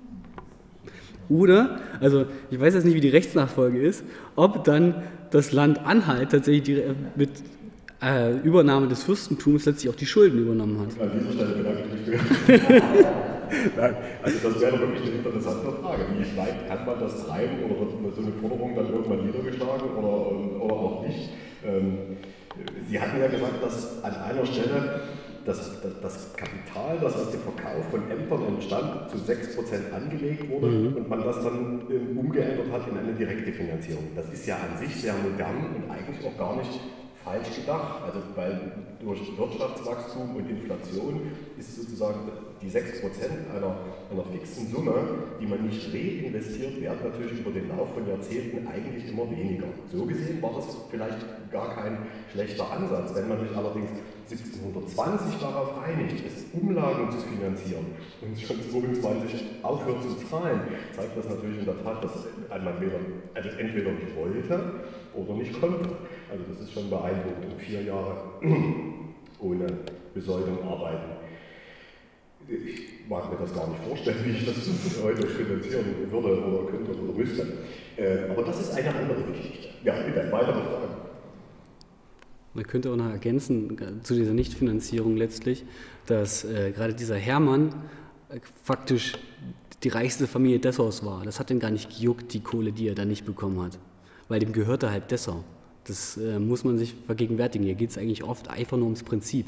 Oder, also ich weiß jetzt nicht, wie die Rechtsnachfolge ist, ob dann das Land Anhalt tatsächlich mit Übernahme des Fürstentums letztlich auch die Schulden übernommen hat. An dieser Stelle bedanke ich mich für. Nein, also das wäre wirklich eine interessante Frage. Wie weit kann man das treiben oder wird so eine Forderung dann irgendwann niedergeschlagen oder auch nicht? Sie hatten ja gesagt, dass an einer Stelle das Kapital, das aus dem Verkauf von Ämtern entstand, zu 6% angelegt wurde und man das dann umgeändert hat in eine direkte Finanzierung. Das ist ja an sich sehr modern und eigentlich auch gar nicht falsch gedacht. Also weil durch Wirtschaftswachstum und Inflation ist sozusagen die 6% einer fixen Summe, die man nicht reinvestiert, werden natürlich über den Lauf von Jahrzehnten eigentlich immer weniger. So gesehen war das vielleicht gar kein schlechter Ansatz. Wenn man sich allerdings 1720 darauf einigt, es Umlagen zu finanzieren und schon 22 aufhört zu zahlen, zeigt das natürlich in der Tat, dass man entweder nicht wollte oder nicht konnte. Also das ist schon beeindruckend, um 4 Jahre ohne Besoldung arbeiten. Ich mag mir das gar nicht vorstellen, wie ich das heute finanzieren würde oder könnte oder müsste. Aber das ist eine andere Geschichte. Ja, bitte, weitere Fragen. Man könnte auch noch ergänzen zu dieser Nichtfinanzierung letztlich, dass gerade dieser Hermann faktisch die reichste Familie Dessaus war. Das hat ihn gar nicht gejuckt, die Kohle, die er da nicht bekommen hat, weil dem gehörte halt Dessau. Das muss man sich vergegenwärtigen. Hier geht es eigentlich oft einfach nur ums Prinzip.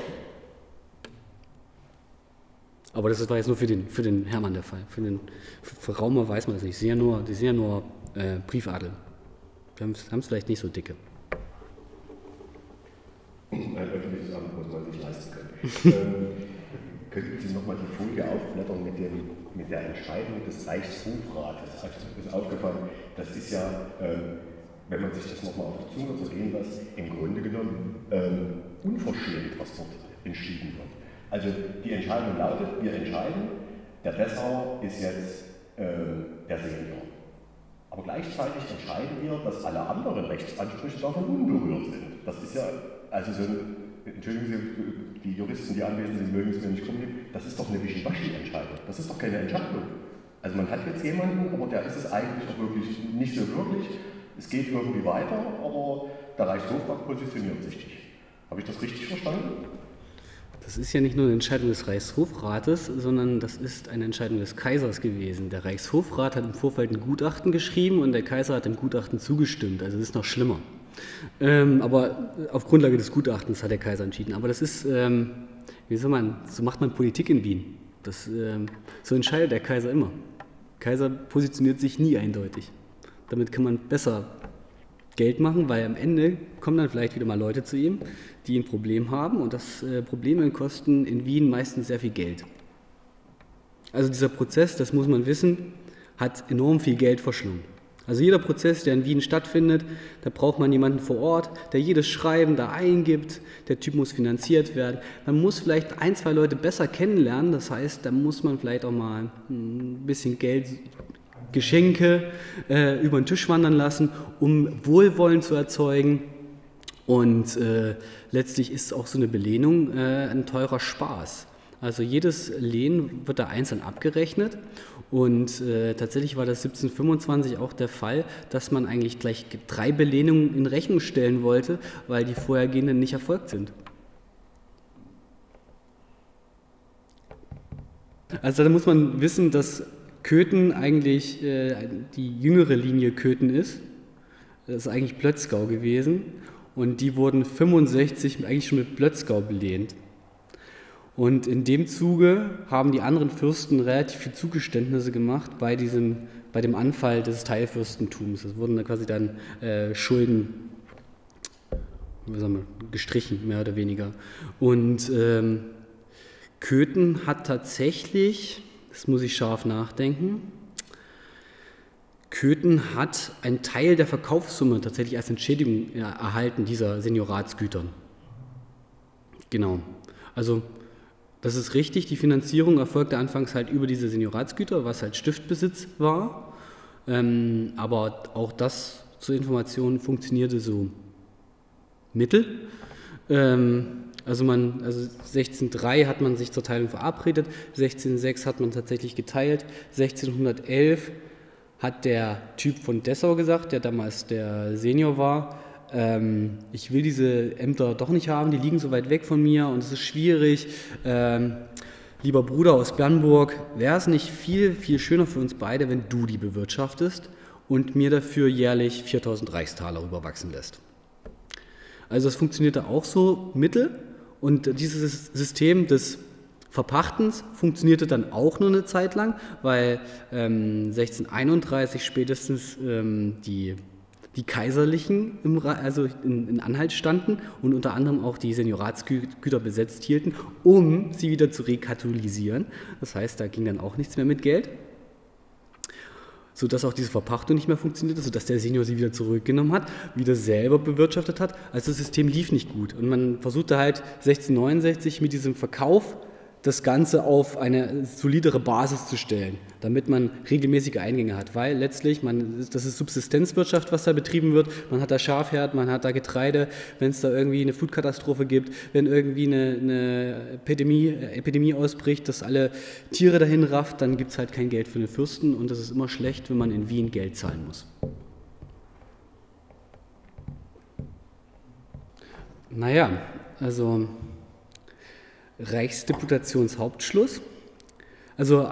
Aber das war jetzt nur für den Hermann der Fall. Für Raumer weiß man das nicht. Die sind ja nur Briefadel. Die haben es vielleicht nicht so dicke. Ein öffentliches Amt muss man sich leisten können. Könnten Sie nochmal die Folie aufblättern mit der Entscheidung des Reichshofrates? Also ist aufgefallen, das ist ja, wenn man sich das nochmal auf die Zunge zergehen lässt, im Grunde genommen unverschämt, was dort entschieden wird. Also die Entscheidung lautet, wir entscheiden, der Dessauer ist jetzt der Senior. Aber gleichzeitig entscheiden wir, dass alle anderen Rechtsansprüche davon unberührt sind. Das ist ja, also so entschuldigen Sie, die Juristen, die anwesend sind, mögen es mir nicht krumm nehmen, das ist doch eine Wischiwaschi-Entscheidung. Das ist doch keine Entscheidung. Also man hat jetzt jemanden, aber der ist es eigentlich auch wirklich nicht so wirklich. Es geht irgendwie weiter, aber der Reichshofrat positioniert sich nicht. Habe ich das richtig verstanden? Das ist ja nicht nur eine Entscheidung des Reichshofrates, sondern das ist eine Entscheidung des Kaisers gewesen. Der Reichshofrat hat im Vorfeld ein Gutachten geschrieben und der Kaiser hat dem Gutachten zugestimmt. Also das ist noch schlimmer. Aber auf Grundlage des Gutachtens hat der Kaiser entschieden. Aber das ist, so macht man Politik in Wien. So entscheidet der Kaiser immer. Der Kaiser positioniert sich nie eindeutig. Damit kann man besser Geld machen, weil am Ende kommen dann vielleicht wieder mal Leute zu ihm, die ein Problem haben und das Probleme kosten in Wien meistens sehr viel Geld. Also dieser Prozess, das muss man wissen, hat enorm viel Geld verschlungen. Also jeder Prozess, der in Wien stattfindet, da braucht man jemanden vor Ort, der jedes Schreiben da eingibt, der Typ muss finanziert werden. Man muss vielleicht 1, 2 Leute besser kennenlernen, das heißt, da muss man vielleicht auch mal ein bisschen Geld, Geschenke über den Tisch wandern lassen, um Wohlwollen zu erzeugen. Und letztlich ist auch so eine Belehnung ein teurer Spaß. Also jedes Lehen wird da einzeln abgerechnet und tatsächlich war das 1725 auch der Fall, dass man eigentlich gleich 3 Belehnungen in Rechnung stellen wollte, weil die vorhergehenden nicht erfolgt sind. Also da muss man wissen, dass Köthen eigentlich die jüngere Linie Köthen ist. Das ist eigentlich Plötzgau gewesen und die wurden 65 eigentlich schon mit Plötzgau belehnt. Und in dem Zuge haben die anderen Fürsten relativ viel Zugeständnisse gemacht bei dem Anfall des Teilfürstentums. Es wurden da quasi dann Schulden gestrichen, mehr oder weniger. Und Köthen hat tatsächlich, das muss ich scharf nachdenken, Köthen hat einen Teil der Verkaufssumme tatsächlich als Entschädigung erhalten, dieser Senioratsgütern. Genau. Also das ist richtig, die Finanzierung erfolgte anfangs halt über diese Senioratsgüter, was halt Stiftbesitz war. Aber auch das zur Information funktionierte so mittel. Also 1603 hat man sich zur Teilung verabredet, 1606 hat man tatsächlich geteilt, 1611 hat der Typ von Dessau gesagt, der damals der Senior war, ich will diese Ämter doch nicht haben, die liegen so weit weg von mir und es ist schwierig. Lieber Bruder aus Bernburg, wäre es nicht viel, viel schöner für uns beide, wenn du die bewirtschaftest und mir dafür jährlich 4000 Reichstaler überwachsen lässt. Also das funktionierte auch so mittel und dieses System des Verpachtens funktionierte dann auch nur eine Zeit lang, weil 1631 spätestens die Kaiserlichen in Anhalt standen und unter anderem auch die Senioratsgüter besetzt hielten, um sie wieder zu rekatholisieren. Das heißt, da ging dann auch nichts mehr mit Geld. sodass auch diese Verpachtung nicht mehr funktionierte, sodass der Senior sie wieder zurückgenommen hat, wieder selber bewirtschaftet hat. Also das System lief nicht gut. Und man versuchte halt 1669 mit diesem Verkauf das Ganze auf eine solidere Basis zu stellen, damit man regelmäßige Eingänge hat, weil letztlich, das ist Subsistenzwirtschaft, was da betrieben wird, man hat da Schafherd, man hat da Getreide, wenn es da irgendwie eine Flutkatastrophe gibt, wenn irgendwie eine Epidemie ausbricht, dass alle Tiere dahin rafft, dann gibt es halt kein Geld für den Fürsten und das ist immer schlecht, wenn man in Wien Geld zahlen muss. Naja, also Reichsdeputationshauptschluss, also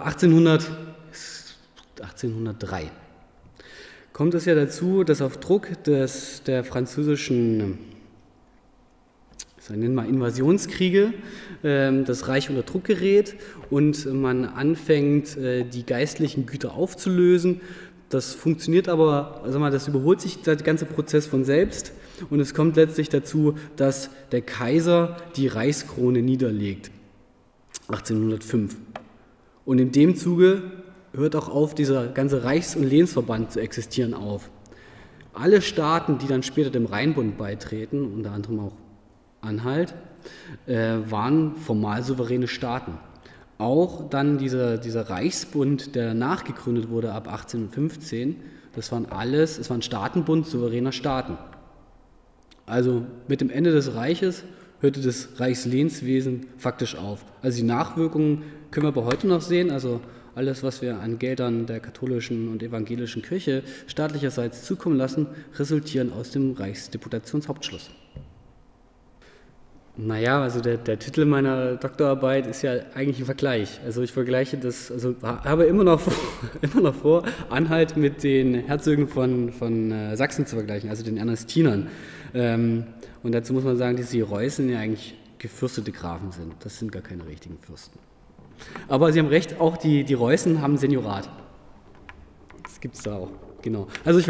1803 kommt es ja dazu, dass auf Druck der französischen Invasionskriege das Reich unter Druck gerät und man anfängt, die geistlichen Güter aufzulösen. Das funktioniert aber, das überholt sich der ganze Prozess von selbst und es kommt letztlich dazu, dass der Kaiser die Reichskrone niederlegt, 1805. Und in dem Zuge hört auch auf, dieser ganze Reichs- und Lehnsverband zu existieren auf. Alle Staaten, die dann später dem Rheinbund beitreten, unter anderem auch Anhalt, waren formal souveräne Staaten. Auch dann dieser Reichsbund, der nachgegründet wurde ab 1815, es war ein Staatenbund souveräner Staaten. Also mit dem Ende des Reiches hörte das Reichslehnswesen faktisch auf. Also die Nachwirkungen können wir aber heute noch sehen, also alles, was wir an Geldern der katholischen und evangelischen Kirche staatlicherseits zukommen lassen, resultieren aus dem Reichsdeputationshauptschluss. Naja, also der Titel meiner Doktorarbeit ist ja eigentlich ein Vergleich. Also ich vergleiche das, also habe immer noch vor, Anhalt mit den Herzögen von Sachsen zu vergleichen, also den Ernestinern. Und dazu muss man sagen, dass die Reußen ja eigentlich gefürstete Grafen sind. Das sind gar keine richtigen Fürsten. Aber Sie haben recht, auch die Reußen haben Seniorat. Das gibt es da auch, genau. Also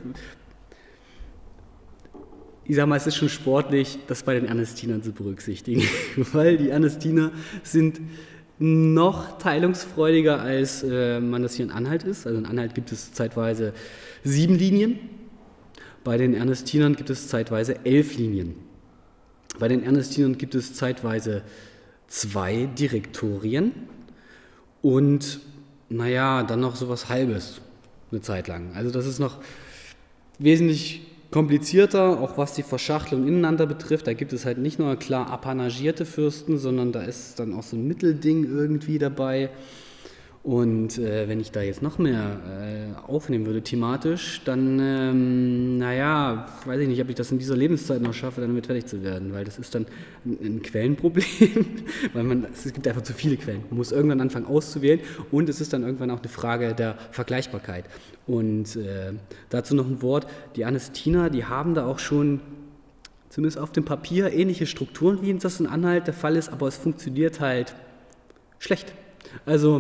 ich sage mal, es ist schon sportlich, das bei den Ernestinern zu berücksichtigen, weil die Ernestiner sind noch teilungsfreudiger, als man das hier in Anhalt ist. Also in Anhalt gibt es zeitweise 7 Linien, bei den Ernestinern gibt es zeitweise 11 Linien. Bei den Ernestinern gibt es zeitweise 2 Direktorien und, dann noch sowas Halbes, eine Zeit lang. Also das ist noch wesentlich komplizierter, auch was die Verschachtelung ineinander betrifft. Da gibt es halt nicht nur klar apanagierte Fürsten, sondern da ist dann auch so ein Mittelding irgendwie dabei. Und wenn ich da jetzt noch mehr aufnehmen würde thematisch, dann, weiß ich nicht, ob ich das in dieser Lebenszeit noch schaffe, damit fertig zu werden, weil das ist dann ein Quellenproblem, weil es gibt einfach zu viele Quellen. Man muss irgendwann anfangen auszuwählen und es ist dann irgendwann auch eine Frage der Vergleichbarkeit. Und dazu noch ein Wort, die Ernestiner, die haben da auch schon, zumindest auf dem Papier, ähnliche Strukturen, wie das in Anhalt der Fall ist, aber es funktioniert halt schlecht. Also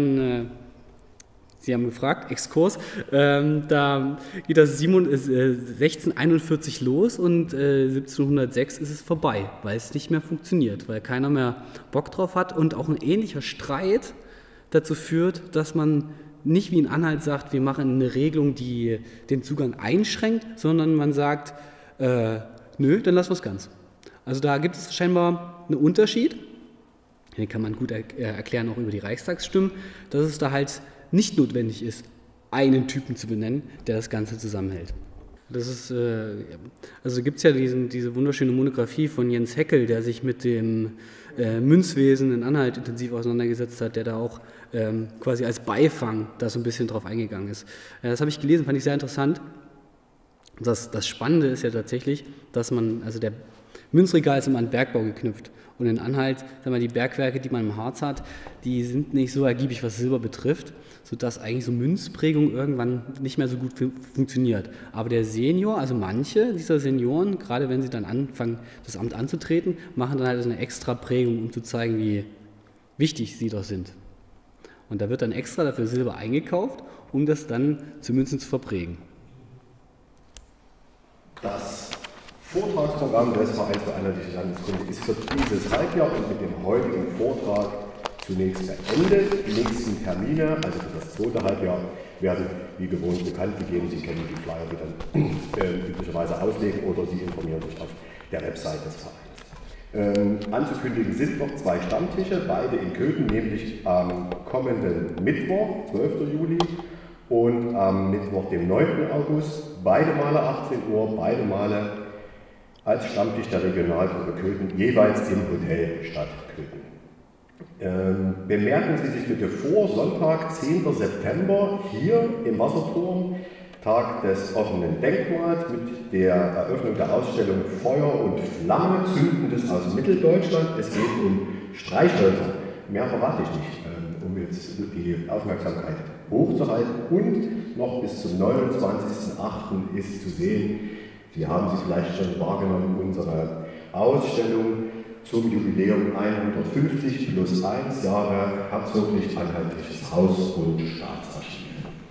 Sie haben gefragt, Exkurs, da geht das 1641 los und 1706 ist es vorbei, weil es nicht mehr funktioniert, weil keiner mehr Bock drauf hat und auch ein ähnlicher Streit dazu führt, dass man nicht wie in Anhalt sagt, wir machen eine Regelung, die den Zugang einschränkt, sondern man sagt, nö, dann lassen wir es ganz. Also da gibt es scheinbar einen Unterschied. Den kann man gut erklären, auch über die Reichstagsstimmen, dass es da halt nicht notwendig ist, einen Typen zu benennen, der das Ganze zusammenhält. Das ist, also gibt es ja diese wunderschöne Monographie von Jens Heckel, der sich mit dem Münzwesen in Anhalt intensiv auseinandergesetzt hat, der da auch quasi als Beifang da so ein bisschen drauf eingegangen ist. Das habe ich gelesen, fand ich sehr interessant. Das Spannende ist ja tatsächlich, dass der Münzregal ist immer an Bergbau geknüpft. Und in Anhalt, die Bergwerke, die man im Harz hat, die sind nicht so ergiebig, was Silber betrifft, sodass eigentlich so Münzprägung irgendwann nicht mehr so gut funktioniert. Aber der Senior, also manche dieser Senioren, gerade wenn sie dann anfangen, das Amt anzutreten, machen dann halt eine extra Prägung, um zu zeigen, wie wichtig sie doch sind. Und da wird dann extra dafür Silber eingekauft, um das dann zu Münzen zu verprägen. Das Vortragsprogramm des Vereins für Einheitliche Landeskunde ist für dieses Halbjahr und mit dem heutigen Vortrag zunächst beendet. Die nächsten Termine, also für das zweite Halbjahr, werden wie gewohnt bekannt gegeben. Sie kennen die Flyer, die dann üblicherweise auslegen oder Sie informieren sich auf der Website des Vereins. Anzukündigen sind noch 2 Stammtische, beide in Köthen, nämlich am kommenden Mittwoch, 12. Juli, und am Mittwoch, dem 9. August, beide Male 18 Uhr, beide Male als Stammtisch der Regionalgruppe Köthen, jeweils im Hotel Stadt Köthen. Bemerken Sie sich bitte vor Sonntag, 10. September, hier im Wasserturm, Tag des offenen Denkmals mit der Eröffnung der Ausstellung Feuer und Flamme, Zündendes aus Mitteldeutschland. Es geht um Streichhölzer. Mehr verrate ich nicht, um jetzt die Aufmerksamkeit hochzuhalten. Und noch bis zum 29.08. ist zu sehen, Sie haben sie vielleicht schon wahrgenommen, unsere Ausstellung zum Jubiläum 150 plus 1 Jahre Herzoglich-Anhaltliches Haus- und Staatsarchiv.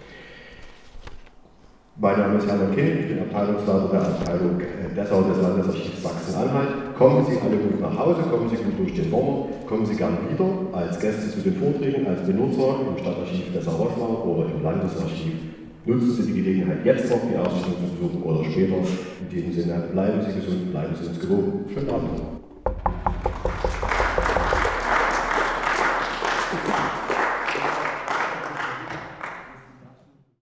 Mein Name ist Hermann Kind, ich bin Abteilungsleiter der Abteilung Dessau des Landesarchivs Sachsen-Anhalt. Kommen Sie alle gut nach Hause, kommen Sie gut durch den Sommer, kommen Sie gern wieder als Gäste zu den Vorträgen, als Benutzer im Stadtarchiv Dessau-Rosslau oder im Landesarchiv. Nutzen Sie die Gelegenheit jetzt noch, die Ausstellung zu besuchen oder später. In diesem Sinne, bleiben Sie gesund, bleiben Sie uns gewogen. Schönen Abend.